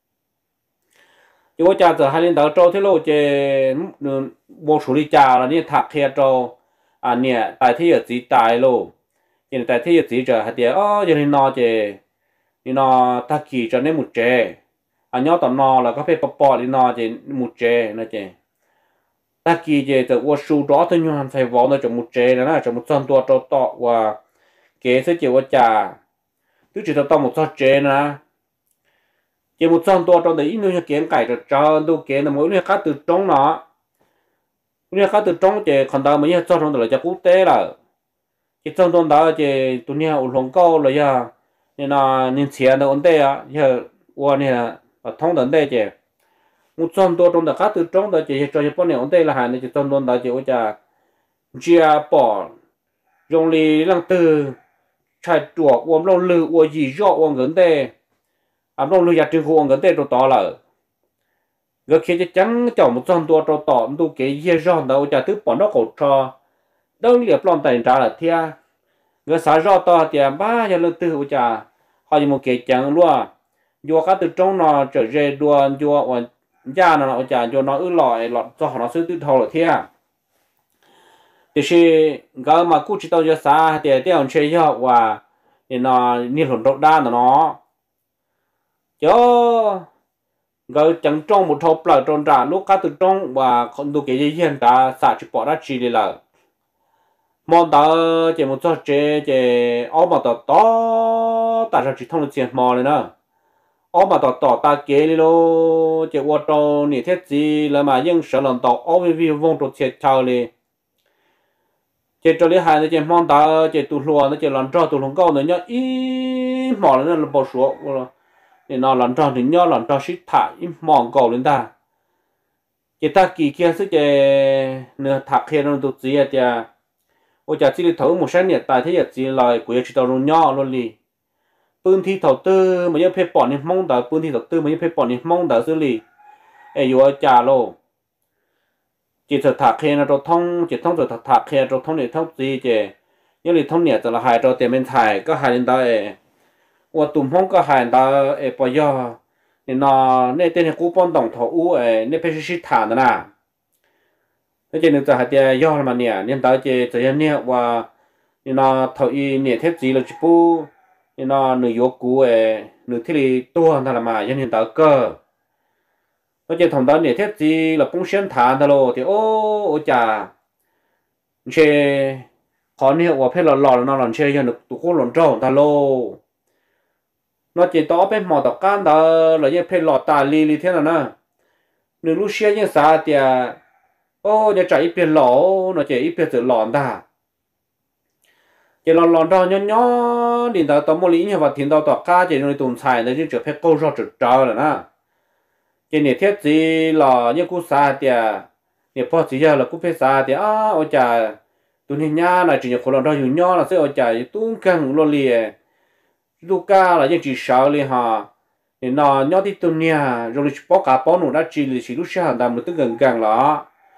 อยู่ว่าจะจะให้เล่นดาวโจที่โลเจโบสุริจาแล้วเนี่ยถักเฮียโจเนี่ยแต่ที่จะจีตายโลยังแต่ที่จะจีจะให้เดียยังนอเจนี่นอถ้าขี่จะได้หมุดเจย่อต่อนอแล้วก็ไปปปอนี่นอเจหมุดเจนะเจถ้าขี่เจจะว่าสูดอตัวย้อนใส่วอลนะจะหมุดเจนะจะหมุดซ้อนตัวต่อว่าเกสเจว่าจ่าตู้จะต้องหมุดซ้อนเจนะเจหมุดซ้อนตัวตรงไหนอีนู้นเกมไก่จะจอนดูเกมแต่หมุดเนี่ยข้าตื่นตรงเนาะเนี่ยข้าตื่นตรงเจคนดาวมันเนี่ยซ้อนตรงแต่จะกู้เต้ละเจซ้อนตรงดาวเจตัวเนี่ยอุลงเก้าเลยอะเนี่ยนะนี่เสียนะอันเดียเยอะว่าเนี่ยท้องเดินได้เจ้มุดซ้อนตัวตรงแต่ข้าตื่นตรงแต่เจ้าจะป้อนเนี่ยอันเดียละหายเนี่ยจะซ้อนตรงแต่เจ้าจะเจียปอดยงลีลังตือใช้ตัววมลงลือว่ายี่ยอวงเงินเต้ลงลืออยากจึงวงเงินเต้ตัวต่อเลยก็คิดจะจังเจ้ามุดซ้อนตัวต่อมันดูเกยเยี่ยย้อนแต่จะตื้อปอนนกกดชอต้องเรียบร้อยแต่งจ้าละเทียเงาสายรอต่อเตียบ้าจะเลือกตื้อจ่าเขาจะมาเกยจังล้วนยัวก็ตื่นตรงนอจะเจดวนยัววันย่านนอจ่ายัวนอลอยหลอดจะหอนซื้อตื้อทอหรือเทียแต่是ก็มากู้จิตเอาจะสาเดี๋ยวเดี๋ยวเชื่อว่าเนี่ยนอนี่หลุดรถด้านเนาะเจ้าก็จังจ้องหมดทบเปล่าตรงจ่าลูกก็ตื่นตรงว่าคนดูเกยเยี่ยนตาสาจิปอดจีเลยล่ะมองตาเจมันจะเจเอามาต่อแต่จะจิตท่องเสียงมอเลยนะเอามาต่อตาเกลี่โลเจว่าตรงนี่เท็จจีแล้วมายังเสลันต่อเอาวิววงตัวเชียชาวเลยเจจะเลี้ยหายเจมองตาเจตุลัวเจหลังจ้าตุลงเก้าเนี่ยอีหมอเลยนะเราบอกชัวว่าเนี่ยนอนหลังจ้าถึงย่อหลังจ้าชิดถ่ายมองเก่าเลยตาเจตากี่เคียซึ่งเจเนื้อถักเคียนตัวจีเจโอ้จะที่ถอหมู่ชั้นเนี่ยตายที่อยากจีลอยกูจะชิดเอาลุ่นย่อลุ่นลีปืนที่ถอตื้อมันยังเพย์ปอนนี่มองแต่ปืนที่ถอตื้อมันยังเพย์ปอนนี่มองแต่ซื้อลีอยู่จ่าโลจิตถักเคียนเราท่องจิตท่องตัวถักเคียนเราท่องเนี่ยท่องจีเจยังลีท่องเนี่ยจะละหายเราเต็มเป็นไทยก็หายได้ว่าตุ่มห้องก็หายได้ปอยเนี่ยนอเนี่ยเต้นกูป้อนต่องถอเนี่ยเพชรชิดฐานนะแล้วเจนึกจะหาเดียย่อมาเนี่ยเนี่ยตาเจจะยังเนี่ยว่าเนี่ยนอถอยเนี่ยเทปจีเราจะปูเนี่ยนอหนึ่งยกกูหนึ่งที่ลีตัวนั่นละมายังเนี่ยตาเกอแล้วเจทำตาเนี่ยเทปจีเราปุ่งเชียนฐานตลอดที่โอ้จ่าเชขอเนี่ยว่าเพชรหล่อๆแล้วนอหล่อนเชยยังหนึ่งตัวกูหล่อนจ้องตาโลนอเจต่อเป็นหมอต่อการตาเรายังเพชรหล่อตาลีเท่านั้นนะหนึ่งลูกเชียยังสาเดียโอ้ยใจอีเปลี่ยนหล่อเนาะเจอีเปลี่ยนจะหลอนได้เจหลอนดอนย้อนดินดาวตอมลีเนี่ยว่าถิ่นดาวต่อก้าเจในตุ่มชายในที่เจอเพชรโก้รอดจุดเจ้าแล้วนะเจเนี่ยเทียบจีหล่อเนี่ยกูซาเดียเนี่ยพอจีเยอะแล้วกูเพชรซาเดียโอ้จ่าตัวนี้ย่าหน่อยจีเนี่ยคนเราอยู่ย่อแล้วเสียโอ้จ่าตุ้งกังโรลีลูก้าแล้วยังจีสาวเลยฮะเนี่ยนอนย่อที่ตัวเนี่ยโรลีปอกกาปอหนูได้จีเลยสิลูกชายดำมันตึ้งกังละ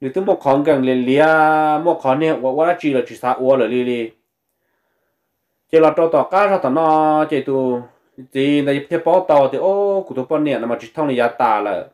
nếu tôi một con cần liền lia một con này quá chỉ là chỉ sao uo là li chỉ là cho tao cá ra tao nó chỉ tu chỉ là tiếp bao tàu thì ô cụ tôi bao nhiêu mà chỉ thông là giá ta là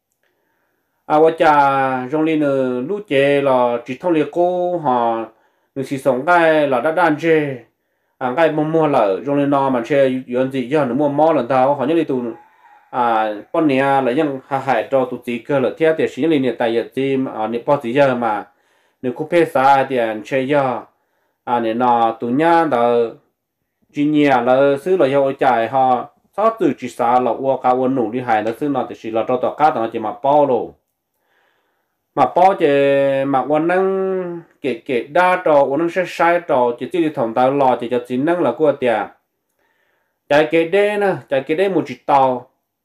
quá cha trong li nữa lúc chế là chỉ thông là cô họ người sử dụng cái là đã đan chế cái mua là trong li nó mà chơi yuan gì giờ nó mua mò lần tao họ nhớ đi tu con này là những hại cho tụi chị cơ là theo thì chỉ là hiện tại giờ chị nếu bao giờ mà nếu có phê xa thì chơi giờ nếu nó tụi nhá đó chỉ nhà là xứ là hiệu chạy họ sao từ chỉ xa là qua cả quân nụ đi hại là xứ nó thì chỉ là cho tao cá tao chỉ mà bao rồi mà bao thì mà quân năng kể đa trò quân năng sai trò chỉ đi thòng tao lo chỉ cho chính năng là của tiền chạy kể đây nè chạy kể đây một chỉ tàu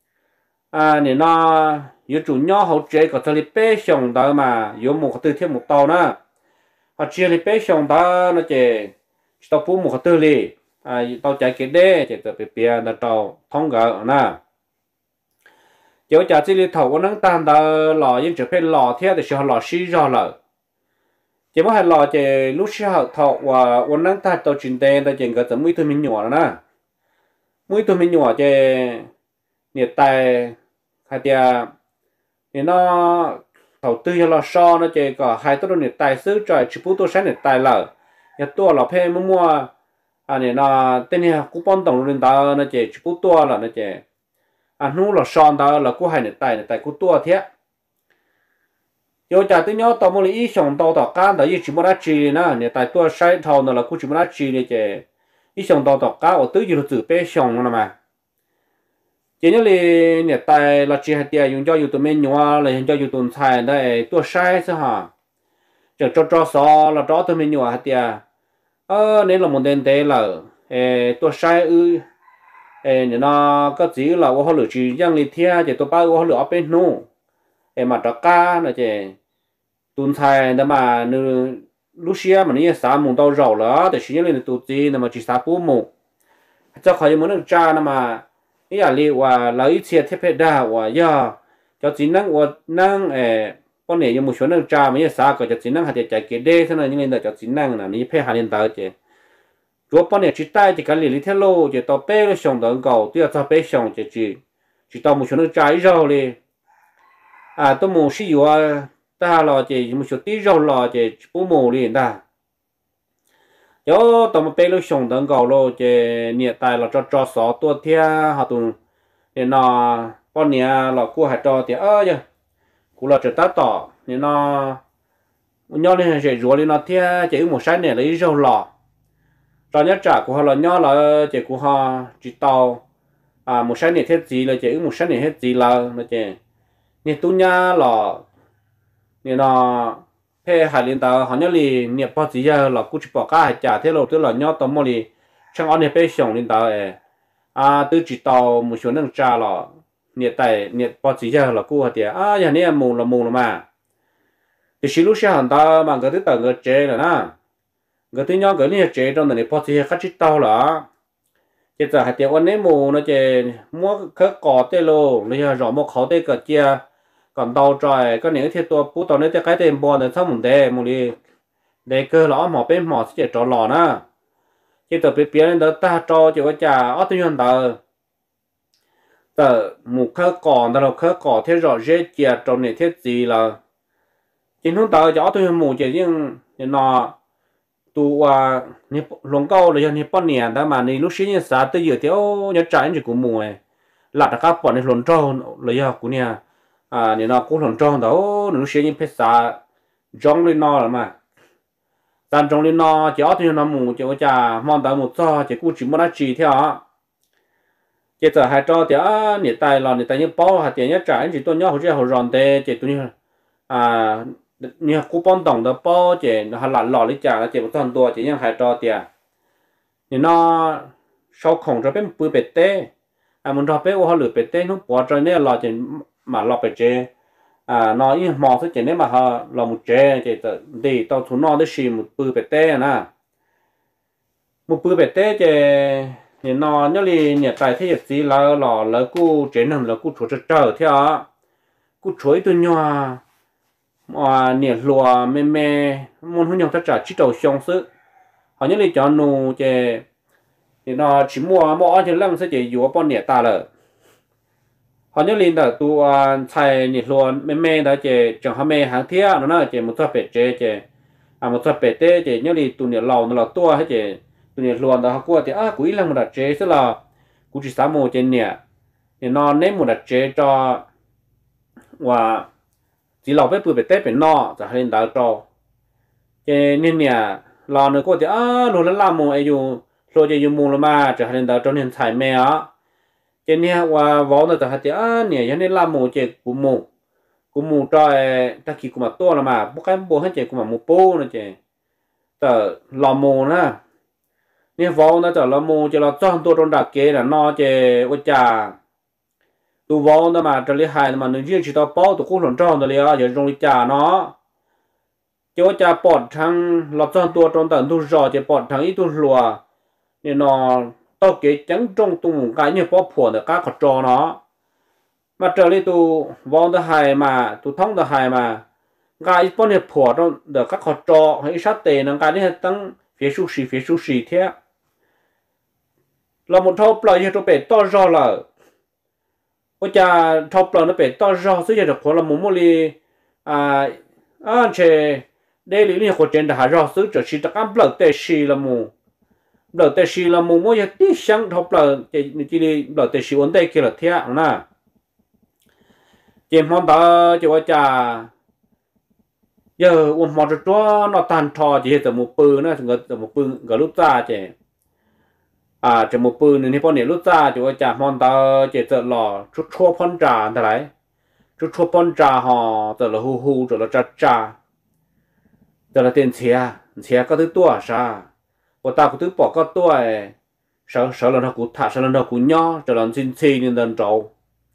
nếu nó yếu chủ nhỏ hậu chế có thể bé xong đó mà yếu một cái thêm một tàu nữa họ chia li bé xong đó nó chỉ tàu phú một cái tư li tàu chạy cái đê chỉ từ bìa là tàu thông gỡ nè chỗ chạy chỉ li thầu có năng tan đó lò những chỗ phải lò theo thì sẽ lò xí ra lợ chỉ mới hay lò chỉ lúc xí họ thầu và có năng tan tàu chuyển đê đó chỉ có tầm 10 thôi mình nhỏ nè 10 thôi mình nhỏ chỉ nhiệt tài hay thì nó đầu tư cho nó so nó chỉ có haiตัวเนี่ยตายซื้อจ่อยชิบุตัวใช้เนี่ยตายแล้วอย่าตัวเราเพ่มั่วเนี่ยnó tên này cũng bón tổng lên đó nó chỉ chibuตัวlà nó chỉ nu là son đó là cũng haiเนี่ยตายcũngตัวthế rồi trả tới nhau tao mới ý xong tao cá đó chỉ muốn ăn chi nèเนี่ยตายตัวใช้ทองlà cũng chỉ muốn ăn chiเนี่ยchỉ ý xong tao cá ở tới giờ tự bé xong nữa mà chỉ nhớ là nhà tài là chỉ hạt tiền dùng cho tụi mình nhỏ là dùng cho tụi xài đây tua sai sao hả cho xó là cho tụi mình nhỏ hạt tiền nên là một đền tế là tua sai nên nó có gì là họ lựa chỉ yang li thia chỉ tụi bao họ lựa ở bên nô mà cho cá là chỉ tụi xài đó mà Lucia mà nó xả mùng tàu rau là để chỉ nhớ là tụi gì mà chỉ xả bù mù cho khỏi muốn được cha mà ý là li và lấy chia thiết bị đa và do cho chính năng và năng con này dùng một số năng trà mấy sao có cho chính năng hạt chạy cái đê thế này nhưng là cho chính năng là ní phê hạt liên tới chứ chúa con này chỉ tay chỉ cần li theo lô chỉ tao bé nó xong đỡ cầu tuy là tao bé xong chỉ tao một số năng trà rau đi tôi mua xí dụ ta là chỉ một số tí rau là chỉ bố mù đi ta yo tao mà bé lúc xong đỡ cầu lô chỉ nhiệt tài là cho sọ tua thia họ tụi nên nó con nhà là cua hạt trò thì giờ cú là trở ta tỏ nên nó nhau nên sẽ rùa lên nó thia chỉ một sáng này lấy rau lò cho nhất trả của họ là nhau là chỉ của họ chỉ tàu một sáng này hết gì là chỉ một sáng này hết gì là nó chỉ nên tu nhà là nên nó thế hải liên tàu họ nhớ li niệm bao giờ là cú chỉ bỏ cá hải trả thế rồi tức là nhau tàu mua li trong anh này phải xong liên tàu từ chỉ tàu một số năng trà là nhiệt bao giờ là cú hạt tiền giờ này mù là mà thì xí lúc sau hẳn ta mà cái thứ tàu cái chế là na cái thứ nhau cái này chế trong này bao giờ khách chỉ tàu là chỉ giờ hạt tiền anh này mù nó chỉ mua khơi cỏ tê lô bây giờ rõ một khẩu tê cái chia còn tàu trời có những thiếtตัวbút tàu này cái tiền bò này sao muốn để mua đi để cơ lõ mỏ bên mỏ sẽ cho lò na chỉ từ phía bên đó ta cho chỉ có trả ở tuyến hiện tại từ một khơi cỏ đó là khơi cỏ thế rõ dễ chia trong này thế gì là chỉ không tới cho tuyến mù chỉ riêng nó tụ nhịp lồng câu là nhịp bao nhiêu đó mà lúc xí như sao tới giờ thì nhớ trái chỉ của mù này là các bọn này lồng trâu là giờ của nhà nên nó cũng lồng trâu đó lúc xí như phải xả trong lên nó là mà但trong lên nó chỉ ở trên nó mù chỉ có chả mong tới một cho chỉ cũng chỉ muốn chỉ theo chỉ giờ hai cho thì nhiệt tài là nhiệt tài như bao hạt tiền nhất trả chỉ tôi nhớ hồi trước hồi ròn tê chỉ tôi như cú bón đồng đó bao chỉ nó là lò lấy trả là chỉ một tuần tua chỉ như hai cho tiền thì nó sau khổng cho bên bự bể tê muốn cho bên họ lửa bể tê nó bỏ cho nên là chỉ mà lò bể chế nó như mò sẽ chỉ nếu mà họ là một chế chỉ để tao thủ nó để xìm một bự bể tê nè một bự bể tê thì nó nhớ li nhà tài thế gì là cú chế nằm là cú chuột trở theo cú chuối tôi nhỏ mà nhiệt lúa mê mê muốn hướng nhau tất cả chỉ đầu xong sức họ nhớ đi cho nụ chè thì nó chỉ mua mua cho lăng sẽ chỉ dúa bao nhiêu ta rồi họ nhớ lên đó tu xài nhiệt luôn mê mê đó chè chẳng họ mê hàng thiết nó chè một số bể chè một số bể tê chè nhớ đi tu nhiệt lầu nó là tua hết chè tu nhiệt luôn đó họ qua thì quý lăng một đặt chè sẽ là cú chỉ sáu mô trên nhiệt thì nó nên một đặt chè cho và chỉ lầu bể bự bể tê bể nọจะให้ดาวcho chè nên nhiệt lò nữa qua thì luôn là làm mô ai dùng rồi chè dùng mô là màจะให้ดาวcho nên xài mê á trên này và võ nó hạt tiền nè cho nên làm một chế của mù cho ta khi của mà to là mà bốc cái bố hết chế của mà một bố nữa chế tờ làm mù nè nè võ nó tờ làm mù chế là cho tôi trong đặc kế là nó chế ôi chà tu võ nó mà trở lại hai mà nếu chỉ tao bao tụ cũng lộn tròn rồi liền giờ trong trà nó chế ôi chà bọt thằng lọt cho tôi trong tận tu rò chế bọt thằng ít tu lùa nên nó tao kể chẳng trong tung cái như bó phùa được các con trò nó mà trở lại tu vong được hài mà tu thông được hài mà cái bó nhiêu phùa trong được các con trò hay sát tệ nó cái này tăng phía su xì thế là một thâu plei cho bể to rò là ôi cha thâu plei nó bể to rò sử dụng được là một môn li chế đây lý của trên đã rò sử dụng chỉ tất cả plei tệ xì là một đầu tiên là một mối tí sáng thọc là chỉ đi đầu tiên vấn đề kia là thế nè chỉ mong đó chỉว่าจะgiờ uống món cho nó tan thò chỉ từ một bự nữa từ một bự cái lúc ra chỉ chỉ một bự nên bao nhiêu lúc ra chỉว่าจะmong đó chỉ từ lò chút chua phong trà thế này chút chua phong trà họ từ là hu hu từ là trà từ là tiền chia có thứ tua sao và ta cũng thứ bỏ các tuổi sợ là nó cũng thả sợ là nó cũng nhỏ cho nên xin xin nên đần trâu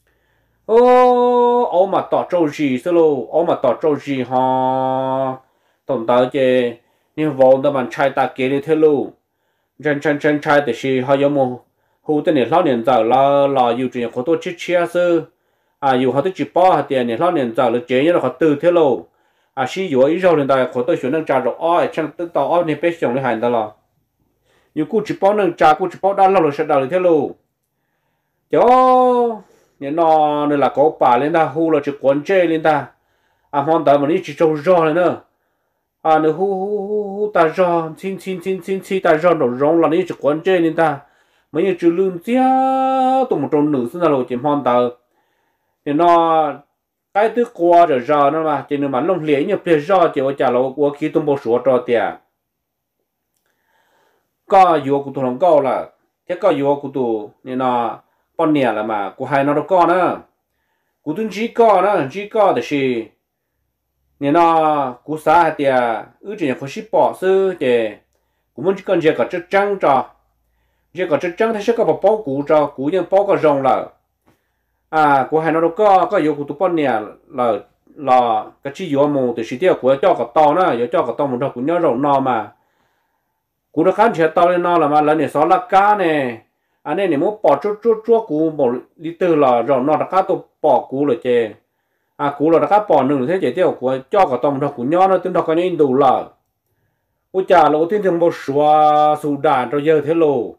ông mà tỏ trâu gì sao luôn ông mà tỏ trâu gì họ tổng tao chứ nhưng vốn đó bạn trai ta kia đi theo luôn chân trai thì chỉ họ giống một hú tên này lao年早là yêu chuyện của tôi chết chia sư yêu họ tôi chỉ bỏ hạt tiền này lao年早là chế như là họ từ theo luôn chỉ yêu ý rồi hiện tại của tôi chuyển sang trả rồi chẳng tự tao này biết chồng đi hành ta là nhiều cụ chỉ bao nâng trà cụ chỉ bao đa lâu sẽ đào được thế luôn cho nên nó nên là có bà lên ta hu là chỉ quấn chơi lên ta hoàn toàn mà đi chỉ trâu rò lên nữa nữa hu ta rò xin ta rò nó rong là đi chỉ quấn chơi lên ta mấy người chữ lương chia tụi một trâu nữ xin là lộ chỉ hoàn toàn nên nó cái thứ qua rồi rò nó mà chỉ nên mà lông liễu như bây giờ chỉ có trả lâu qua khi tụi một số trò tiền có yêu của tụi nó có là thế có yêu của tụi nên nó bao nhiêu là mà của hai nó đâu có nữa của tụi chỉ có thì nên nó của xã thì chỉ có ship bỏ sư thì của mình chỉ cần chỉ có chất trắng cho chỉ có chất trắng thì sẽ có bao củ cho củ nhưng bao có rong là của hai nó đâu có yêu của tụi bao nhiêu là cái chỉ yêu một thì chỉ tiêu của cho cái to nữa yêu cho cái to một đó cũng nhớ rong nó mà cú nó khán chơi tao lên nó là mà lần này xóa lá cá nè anh này muốn bỏ chút cú một lít là rồi nó đã cá tôi bỏ cú rồi chè cú là đã cá bỏ nương thế chè tiêu của cho cả tông đó cú nhỏ nó tính đó cái này đủ là ôi chà lỗ thiên thường một xóa sù đàn rồi giờ thế lô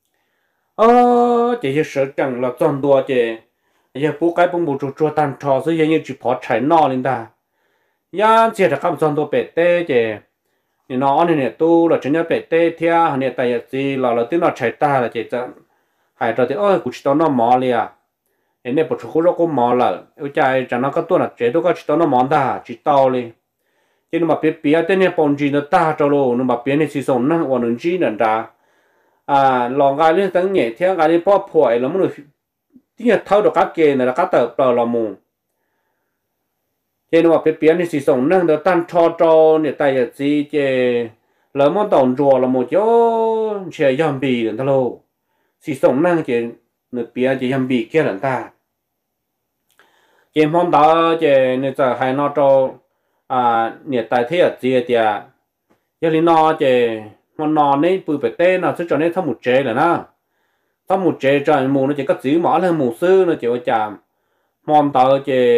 chè sợ chẳng là toàn đùa chè giờ bố cái bông bù chua tan trò rồi như chỉ bỏ trái nọ lên ta ya chè đã cầm toàn đùa bể tê chè nó này tu là chính là bể tê thia này tại gì là tiếng nó chạy ta là chỉ chẳng hay rồi thì cũng chỉ tao nó mò liền này bộ chủ nó cũng mò là ôi trời chẳng nó có tu là chế tôi có chỉ tao nó mò ta chỉ tao liền chứ mà biết tên này bọn gì nó ta cho luôn nó mà biết này chỉ sống năng hoàn chi nè ta lòng gai lên tăng nhẹ thia gai lên bỏ phổi là muốn được tiếng thâu được các kê này là các tờ là mù thế mà biết này chỉ sống năng được tan cho này tại gì chứ lỡ món tàu rùa là một chỗ chơi yam bì đến thôi chỉ sống năng chứ nửa biết chỉ yam bì kia là ta cái món đó chứ nửa giờ hay nó cho nửa tại thế ở gì thì giờ lý nó chứ món nó này bự bể tên nó sẽ cho nên thăm một chế là na thăm một chế cho mù nó chỉ có giữ mỏ lên mù sư nó chịu chạm món đó chứ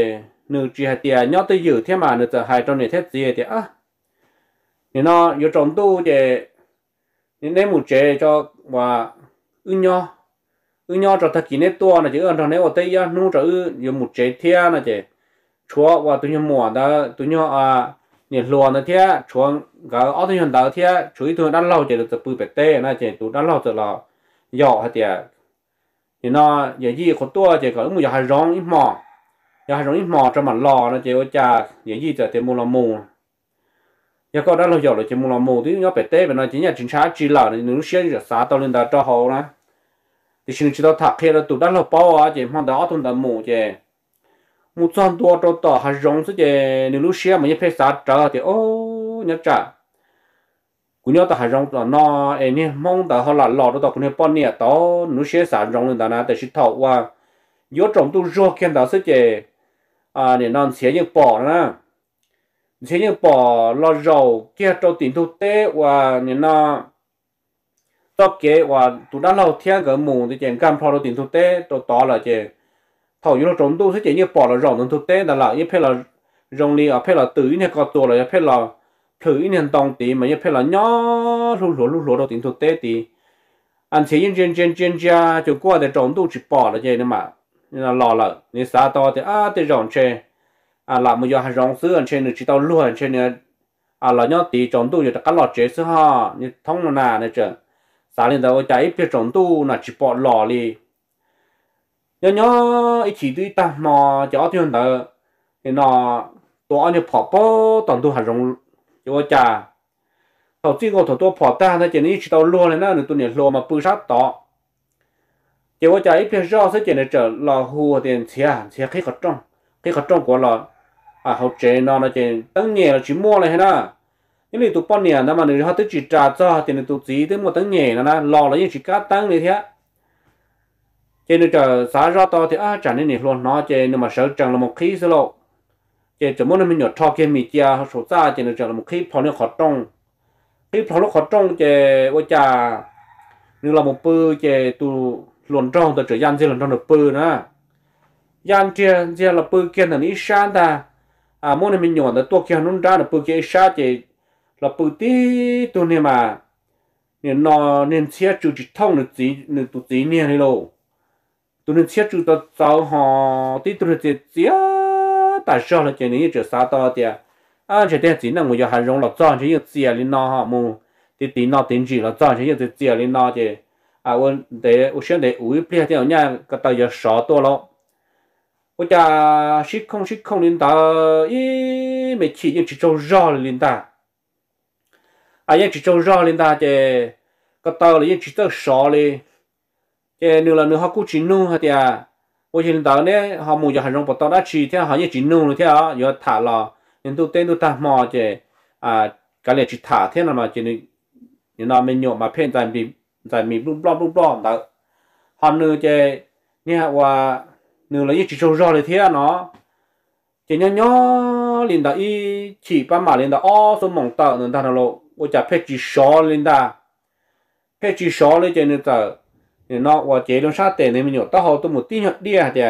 nửa chỉ hai tiền nhớ tới dự thế mà nửa giờ hai trong này thế gì thì á nên nó vô trong tu thì nên một chế cho và ư nho cho thật kỹ nét tua là chứ ở trong này ở tây á nu cho ư một chế thế là chứ chúa và tụi nhau mua đó tụi nhau nhiệt luồng là thế chúa cái ở tụi nhau đó thế chú ý tụi đang lâu chỉ được bự bể tê là chứ tụi đang lâu là dọ hay tiệt thì nó giờ gì có tua chỉ có một giờ hai rong ít mỏ giờ hai rong ít mỏ cho mặt lò nó chỉ có chả giờ gì giờ thì mua là mù giờ có đã lâu rồi chỉ mua là mù thì nó bể tê và nó chỉ là chính xác chỉ là nếu xe thì xả tao lên đó cho họ đó thì xin chỉ tao thắc khi là tụi đang lâu bao chỉ mong đó tụi đang mù chỉ một trăm tua cho tao hai rong chứ chỉ nếu xe mà như phải xả trở thì ô nhớ chả cũng nhớ tao hai rong tao nó em nè mong tao họ là lò tao cũng nè bao nhiêu tao nếu xe xả rong lên đó nè tại chỉ thầu qua yếu trong tu ruột kiến đó sẽ chỉ để non xe như bỏ nữa xe như bỏ lo dầu kia trong tiền thu tế và nên nó tao kế và tụi đã lâu thiên cái mù thì chỉ cam phao tiền thu tế tao tỏ là chỉ thầu yếu trong tu sẽ chỉ như bỏ là dầu tiền thu tế là như phải là dòng li ở phải là tự nhiên cóตัวlà phải là thử nhiên đồng tí mà như phải là nhỏ lúc lúa đầu tiền thu tế thì anh sẽ trên cha cho qua để trong tu chỉ bỏ là gì nữa mà nên là lò nên sao to thì thì rong chơi là một giờ hàng rong xứ anh chơi nữa chỉ tao luôn anh chơi nữa là nhớ tí trong tu giờ các lò chế xứ ha như thông là nà này chứ sao lên đầu chạy phía trong tu là chỉ bỏ lò đi nhớ ít chỉ đi ta mà cho thì hơn đó thì nó tổ anh跑包当都hàng rong cho cha đầu tiên tôi tôi bỏ ta nó chỉ ní chỉ tao luôn này nó tụi này luôn mà bự sát đó chỉ có chạy phía sau sẽ chỉ là trở là hùa tiền xe khi có trong của là hậu chế nó chỉ tăng nhẹ là chỉ mua này nè những người tụi bọn này nó mà người họ tới chỉ trả cho thì tụi chỉ tới một tăng nhẹ là lò là những chỉ cá tăng này thế chỉ là trở giá ra to thì trả nên này luôn nó chỉ nhưng mà sợ chẳng là một khí số lộ chỉ muốn mình nhặt cho cái mì chia số ra chỉ là trở là một khí phao nó khó trong khi phao nó khó trong chỉ ôi chà như là một bự chỉ tụ luồn trong từ trở gian chỉ luồn trong được bự nữa gian chia là bự kia là ít sáng ta muốn mình nhọn được tua kia nó ra được bự kia sáng chỉ là bự tí tụ này mà nên nó nên chia chủ chỉ thông được gì được tụ gì nè này luôn tụ nên chia chủ tụ giáo họ tí tụ được gì tại sao là chỉ này trở xa to thì chỉ tên chỉ là một giờ hàng rong là chọn chỉ những gì lên nó họ mua thì tí nó tính chỉ là chọn chỉ những gì lên nó thì vấn đề ở trên đấy uống bia thì nha cái tàu giờ sáuตัวlo bây giờ ship không lên tàu ý mấy chỉ những chỉ trâu rau lên ta những chỉ trâu rau lên ta thì cái tàu là những chỉ trâu sáu lên thì nếu là nếu họ cũng chỉ nung hay thì bây giờ lên tàu này họ mua giờ hàng rong bắt tàu đã chỉ theo họ những chỉ nung rồi theo giờ thả lò nên tôi tên tôi ta mò thì cái này chỉ thả thế nào mà chỉ nên nó mình nhổ mà phên tại mình lúc blom đó họ nửa chứ nghe qua nửa là chỉ trâu rau thì thế nó chỉ nhỏ lên đó y chỉ ba mà lên đó số mỏng tờ nên ta nó tôi chả phê chỉ số lên đó phê chỉ số lên trên nên tờ nó qua chế nó sát tiền nên mình nhổ tao họ tôi một tí nhặt đi thì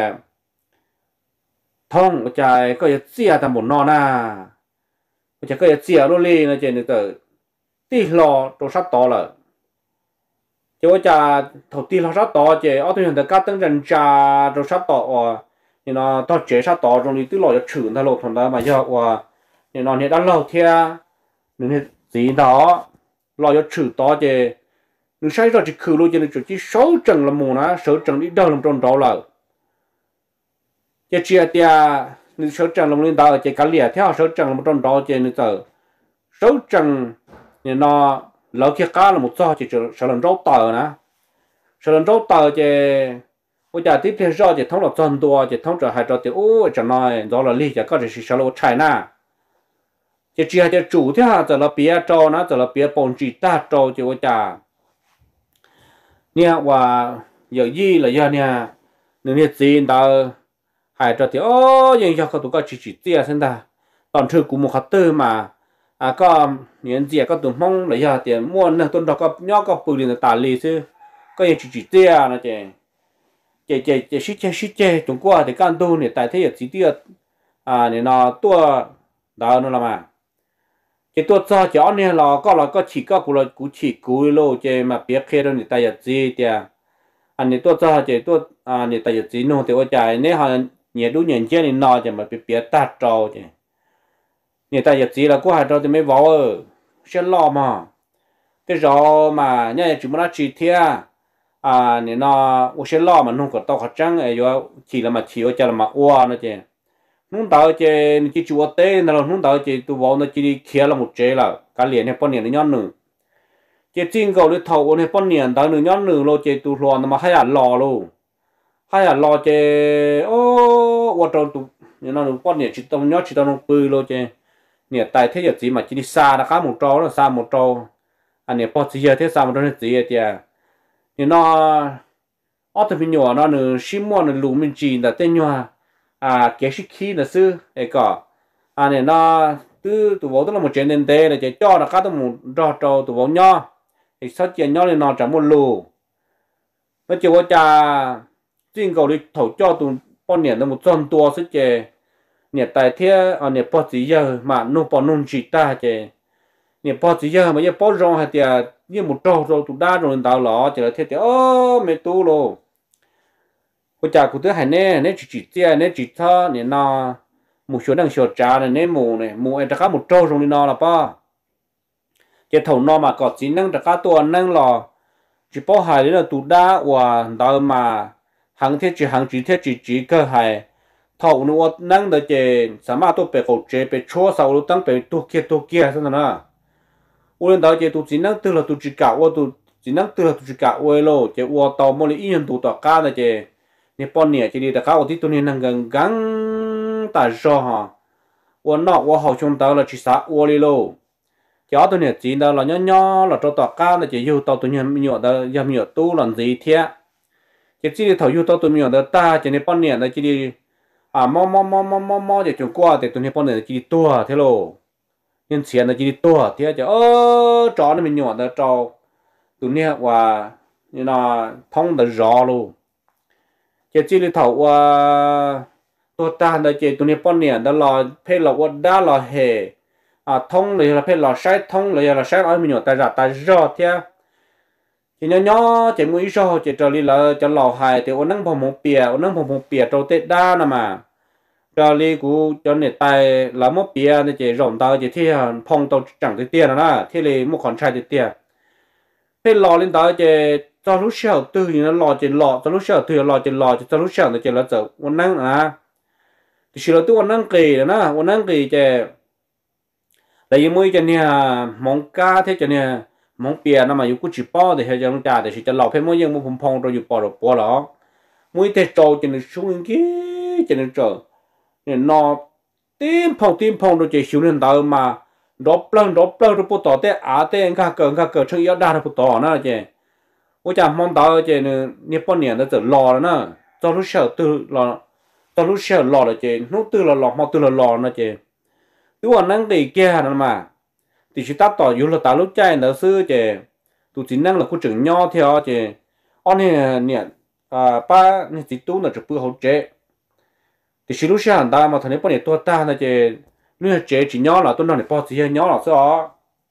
thông chả có gì ta một non chả có gì luôn lên nó trên nên tờ tí lò đồ sát to là cho cha thầu tiên nó sát to chứ ở đây hiện tại các tăng人cha đồ sát to thì nó to chế sát to trong này tức là chửi ta lộ thằng đó mà giờ thì nó hiện đã lâu theo nên gì đó lo cho chửi to chứ nếu sai rồi chỉ khử luôn cho nên chỉ số trận là mù nó số trận đi đâu làm trong đó là chứ chia tia nếu số trận làm lên đó chỉ cả lìa theo số trận làm trong đó chứ nên số trận thì nó lỡ kia cá là một số chỉ sợ lần rau tờ nè sợ lần rau tờ chứ bây giờ tiếp theo do chỉ thông là toàn đua chỉ thông trở hai trò thì chẳng nói đó là lý chỉ có chỉ sợ là chạy nè chỉ chủ thế giờ là bia trò nó giờ là bia bồn chỉ ta trò chứ bây giờ nè và giờ gì là giờ nè nếu như gì đó hai trò thì nhưng cho tụi có chỉ tia xem ta toàn thư của một hạt tư mà có những gì có tụi mong là giờ tiền mua nè tuần đó có nhóc có bự liền tả lì chứ có những chỉ tia nó chỉ shit chúng qua thì can tu này tại thế chỉ tia nên nó tua đó nó là mà cái tua cho chó này là có chỉ có cú chỉ cú lô chứ mà biết khi đó người ta giật gì thì anh này tua cho chứ tua người ta giật gì nó thì ở trái nếu họ nhiều đứa nhận chơi thì nó chứ mà biết ta trâu chứ người ta giật gì là có hai trâu thì mới vào sẽ lo mà cái rồi mà nhà chúng nó chỉ thia nên nó sẽ lo mà không có tao khó trăng ấy rồi chỉ là mà chỉ ở chả là mà oa nữa chứ nung tao chứ chỉ chúa tê nó nung tao chứ tụ vào nó chỉ kia là một chế là cả liền hay bao nhiêu nhon nữa chứ chính cầu đi thầu này bao nhiêu tao nữa nhon nữa lo chứ tụ lo nó mà hay lò luôn hay lò chứ ô ở trong tụ nó bao nhiêu chỉ tao nó bự lo chứ nè tại thế giờ gì mà chỉ đi xa là khá một trâu là xa một trâu anh này bao giờ thế xa một trâu gì thì thì nó ở từ nhỏ nó nữa xí mua nó lùm mình chỉ là tên nhỏ cái sĩ khí là sư ấy cả này nó từ tụ bố tức là một chuyện nên thế là chỉ cho là các tụ một trò trò tụ bố nhỏ thì sao chuyện nhỏ thì nó chẳng một lù nó chỉ có cha chính cầu đi thầu cho tụ bao nhiêu nó một trăm tua sức chè nhiệt tại thế nhiệt bao giờ mà nó bao nông chỉ ta chè nhiệt bao giờ mà nhiệt bao rong hay thì như một trâu rồi tụ đa rồi tao lọ chỉ là thế thì mẹ tu rồi cô cha cô thứ hai nè chỉ tia nè chỉ thơ nè nó một số đang sửa trà nè mù ấy đã một trâu rồi nó là ba cái thầu nó mà có chỉ năng đã tua năng lò chỉ bao hai là tụ đa và đào mà hàng thế chỉ cơ hai thầu nó năng được chế sắm tôi bị cổ chế bị chua sau lúc tăng bị tu kia sao nữa uống đó chế tu chỉ năng từ là tu chỉ cả tu chỉ năng từ là tu chỉ cả lo chế tàu mỗi yên tu tàu cá này chế nè bọn nè chỉ đi đặc cao thì tu nè năng gần gắng ta cho ha nọ họ chung tàu là chỉ sa đi lo cho tu nè chỉ đó là nhỏ là cho tàu cá là chỉ yêu tàu tu nhỏ đó yam nhỏ tu làm gì thế chỉ đi thầu yêu tàu tu nhỏ đó ta chỉ nè bọn nè là chỉ đi mò để chúng qua để tu nè bọn nè chỉ đi tua thế lo nhân tiền là chỉ đi tua thế chứ chó nó mình nhỏ đó cho tu nè và như là thông được rõ luôn chỉ đi thầu tôi ta đã chỉ tụi này bọn nè đã là phê là đã là hệ thông là phê là sai thông là sai ở mình nhỏ ta rõ thế thì nhỏ chỉ muốn rõ chỉ cho đi là cho lò hài thì ông nâng phòng một bìa trâu tết đa nè mà cho đi của cho này tay là một bìa thì chỉ rộng tao chỉ thi phong tao chẳng tới tiền nữa thì là một khoản sai tới tiền phê lò lên đó chỉ cho lúc sau từ nó lò cho lúc sau từ lò cho lúc sau nó chỉ là giờ ông nâng thì chỉ là tôi ông nâng kỳ đó na ông nâng kỳ chỉ tại vì mỗi cái này mong cá thế cho nên mong bia nó mà yêu chỉ bao thì hay cho nó trả thì chỉ lò phê mỗi những một phong rồi yêu bỏ đó mỗi thế trâu cho nên xuống cái cho nên trâu nên nó tim phong rồi chỉ xuống lên đó mà đốp lăng rồi bắt đầu thế thế anh cả cờ chơi yếu đa rồi bắt đầu nữa chứ我讲梦到这呢，你半年的就老了呢，到lúc sau từ lo，到lúc sau老了这，弄từ了老，冇từ了老呢这，如果能给给下了嘛，就是达到有了大陆在那是这，都只能了ku整鸟条这，安呢把你只多那就不好这，就是路上大嘛，他那半年多大那这，你这只鸟了，都让你包这些鸟了是哦，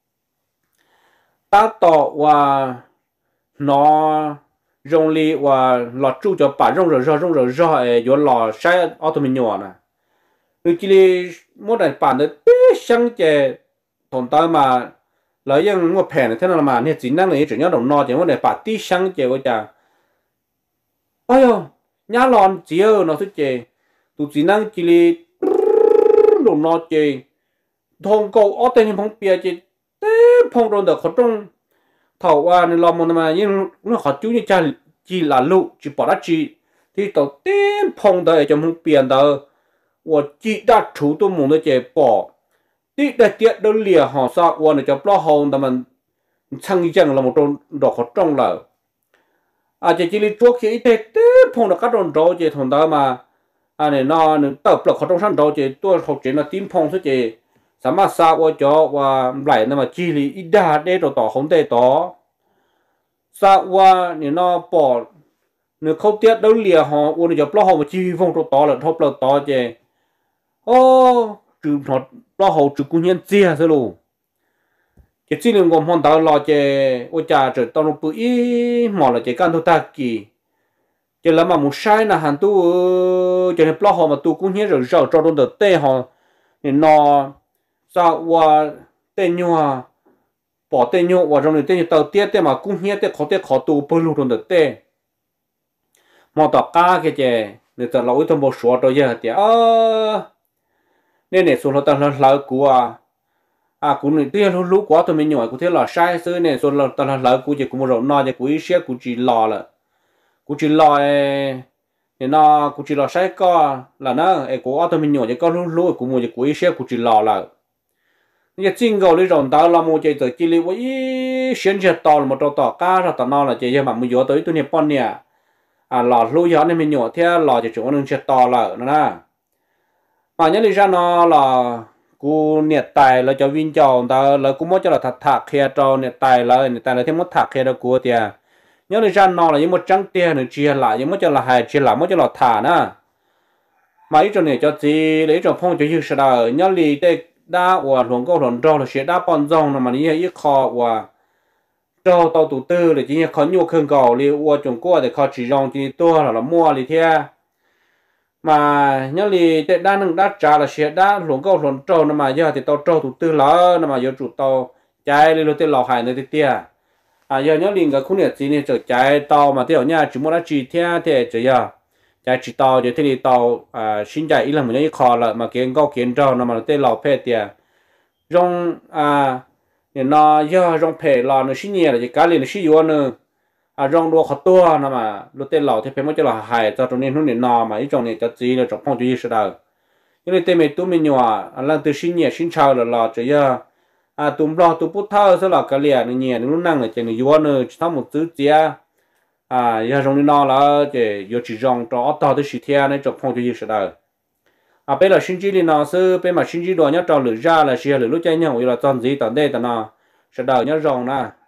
达到哇。nó rong li và lọt trụ cho bà rong rồi ấy vô lò sai ở tụi mình nhỏ nè rồi chỉ li mỗi đại bản được sáng chè thằng ta mà lấy những một phen thế nào mà nên chỉ năng này chỉ nhớ đồng nọ chỉ mỗi đại bản tí sáng chè của cha ôi yo nhá lon chiều nó thích chè tụi chỉ năng chỉ li đồng nọ chè thằng cậu ở tên phong bia chè phong rồi được khó trong thầu nên làm một mà nhưng nó khó chú như cha chỉ là lụ chỉ bỏ ra chỉ thì tàu tên phong đời trong không biển đó và chỉ đã chủ tôi muốn nó chạy bỏ thì đại tiết đơn lìa họ sao và nó cho lo hồn mà sang như chẳng là một trong đó khó trong là chỉ li chuột khi thế tên phong là các đồng đó chỉ thằng đó mà này nó tập là khó trong sang đó chỉ tôi học chuyện là tim phong số chỉ sắm mà sao cho và lại nó mà chi lý ít đa để đồ tỏ không thể tỏ sao và nó bỏ nó không tiết đâu lìa họ uống được lo họ mà chi phong đồ tỏ là thốt là tỏ chứ ô trừ nó lo hậu trừ cũng nhân chia thôi luôn cái chỉ lượng gồm hoàn tàu lo chế ô cha trở tao nó bự ý mỏ là chế can thôi ta kỳ chế là mà một sai là hàng tu chế là lo họ mà tu cũng nhớ rồi rồi cho đồn được tê họ nên nó sao qua tên nhau bỏ tên nhau và trong này tên nhau tàu tiết tên mà cũng nhớ tên khó tu bơi luôn đồn được tê mà tao cá cái chế người ta nói thằng bộ số rồi giờ thì nên này số nó tao là của cũng này tuy là lúc quá tôi mình nhỏ cũng thế là sai xưa này số là tao là cũng chỉ cũng một rộng nói chỉ cũng ý sẽ cũng chỉ lò là cũng chỉ lò thì nó cũng chỉ lò sai co là nó của tôi mình nhỏ chỉ có lúc cũng một chỉ cũng ý sẽ cũng chỉ lò là những chính cầu lý rộng tao là một chỉ từ chỉ lý với xuyên chết to là một trâu to cá rồi tao nói là chỉ mà mới vô tới tôi nhập bọn nè lò lúc giờ này mình nhỏ thế lò chỉ chúng nó chết to là nó nè mà nhớ lý ra nó là cú nhiệt tài là cho viên chọn ta là cú muốn cho là thật thạc khe cho nhiệt tài là thêm một thạc khe đó của tiền nhớ là ra nó là những một trắng tiền nữa chia lại những một cho là hai chia lại một cho là thả nè mà ít cho này cho gì lấy cho phong cho như sao đó nhớ lì tê đa và luồng câu luồng trâu là sẽ đa bọn rong mà như ít kho và trâu tàu tụ tư là chỉ khó nhiều hơn cầu li và chúng qua để kho chỉ rong chỉ to là mua li theo mà nhớ li tệ đa nâng đa trả là sẽ đa luồng câu luồng trâu mà giờ thì tàu trâu tụ tư là mà giờ chủ tàu trái li lô tê lò hải nơi tê giờ nhớ li cái khu này chỉ này trở trái tàu mà theo nhà chỉ muốn đã chỉ theo thì chỉ giờ trái chỉ tàu giờ thì tàu xin trái ý là một những kho là mà kiến câu kiến trâu mà tê lò phê tiền rong thì nó giờ rong phê lò nó xin nhiều là chỉ cá li nó xin nhiều nữa rong đua khó tua nó mà lúc tên lò thì phải mất cho là hại cho trong nên nó nọ mà ít trong này cho gì là trong phong chú ý sẽ đâu nhưng mà tên mình tụi mình nhỏ là từ sinh nhẹ sinh chào là lò chỉ giờ tụm lo tụm bút thao sẽ là cái liền nó nhẹ nó năng là chỉ là vô nữa chỉ thao một thứ gì giờ trong nọ là chỉ vô chỉ rong cho tao tới sĩ thiên này trong phong chú ý sẽ đâu bây giờ sinh chỉ nó sẽ bây mà sinh chỉ đồ nhớ cho lửa ra là xia lửa lúc chạy nhau là chọn gì tận đây tận nào sẽ đâu nhớ rong nè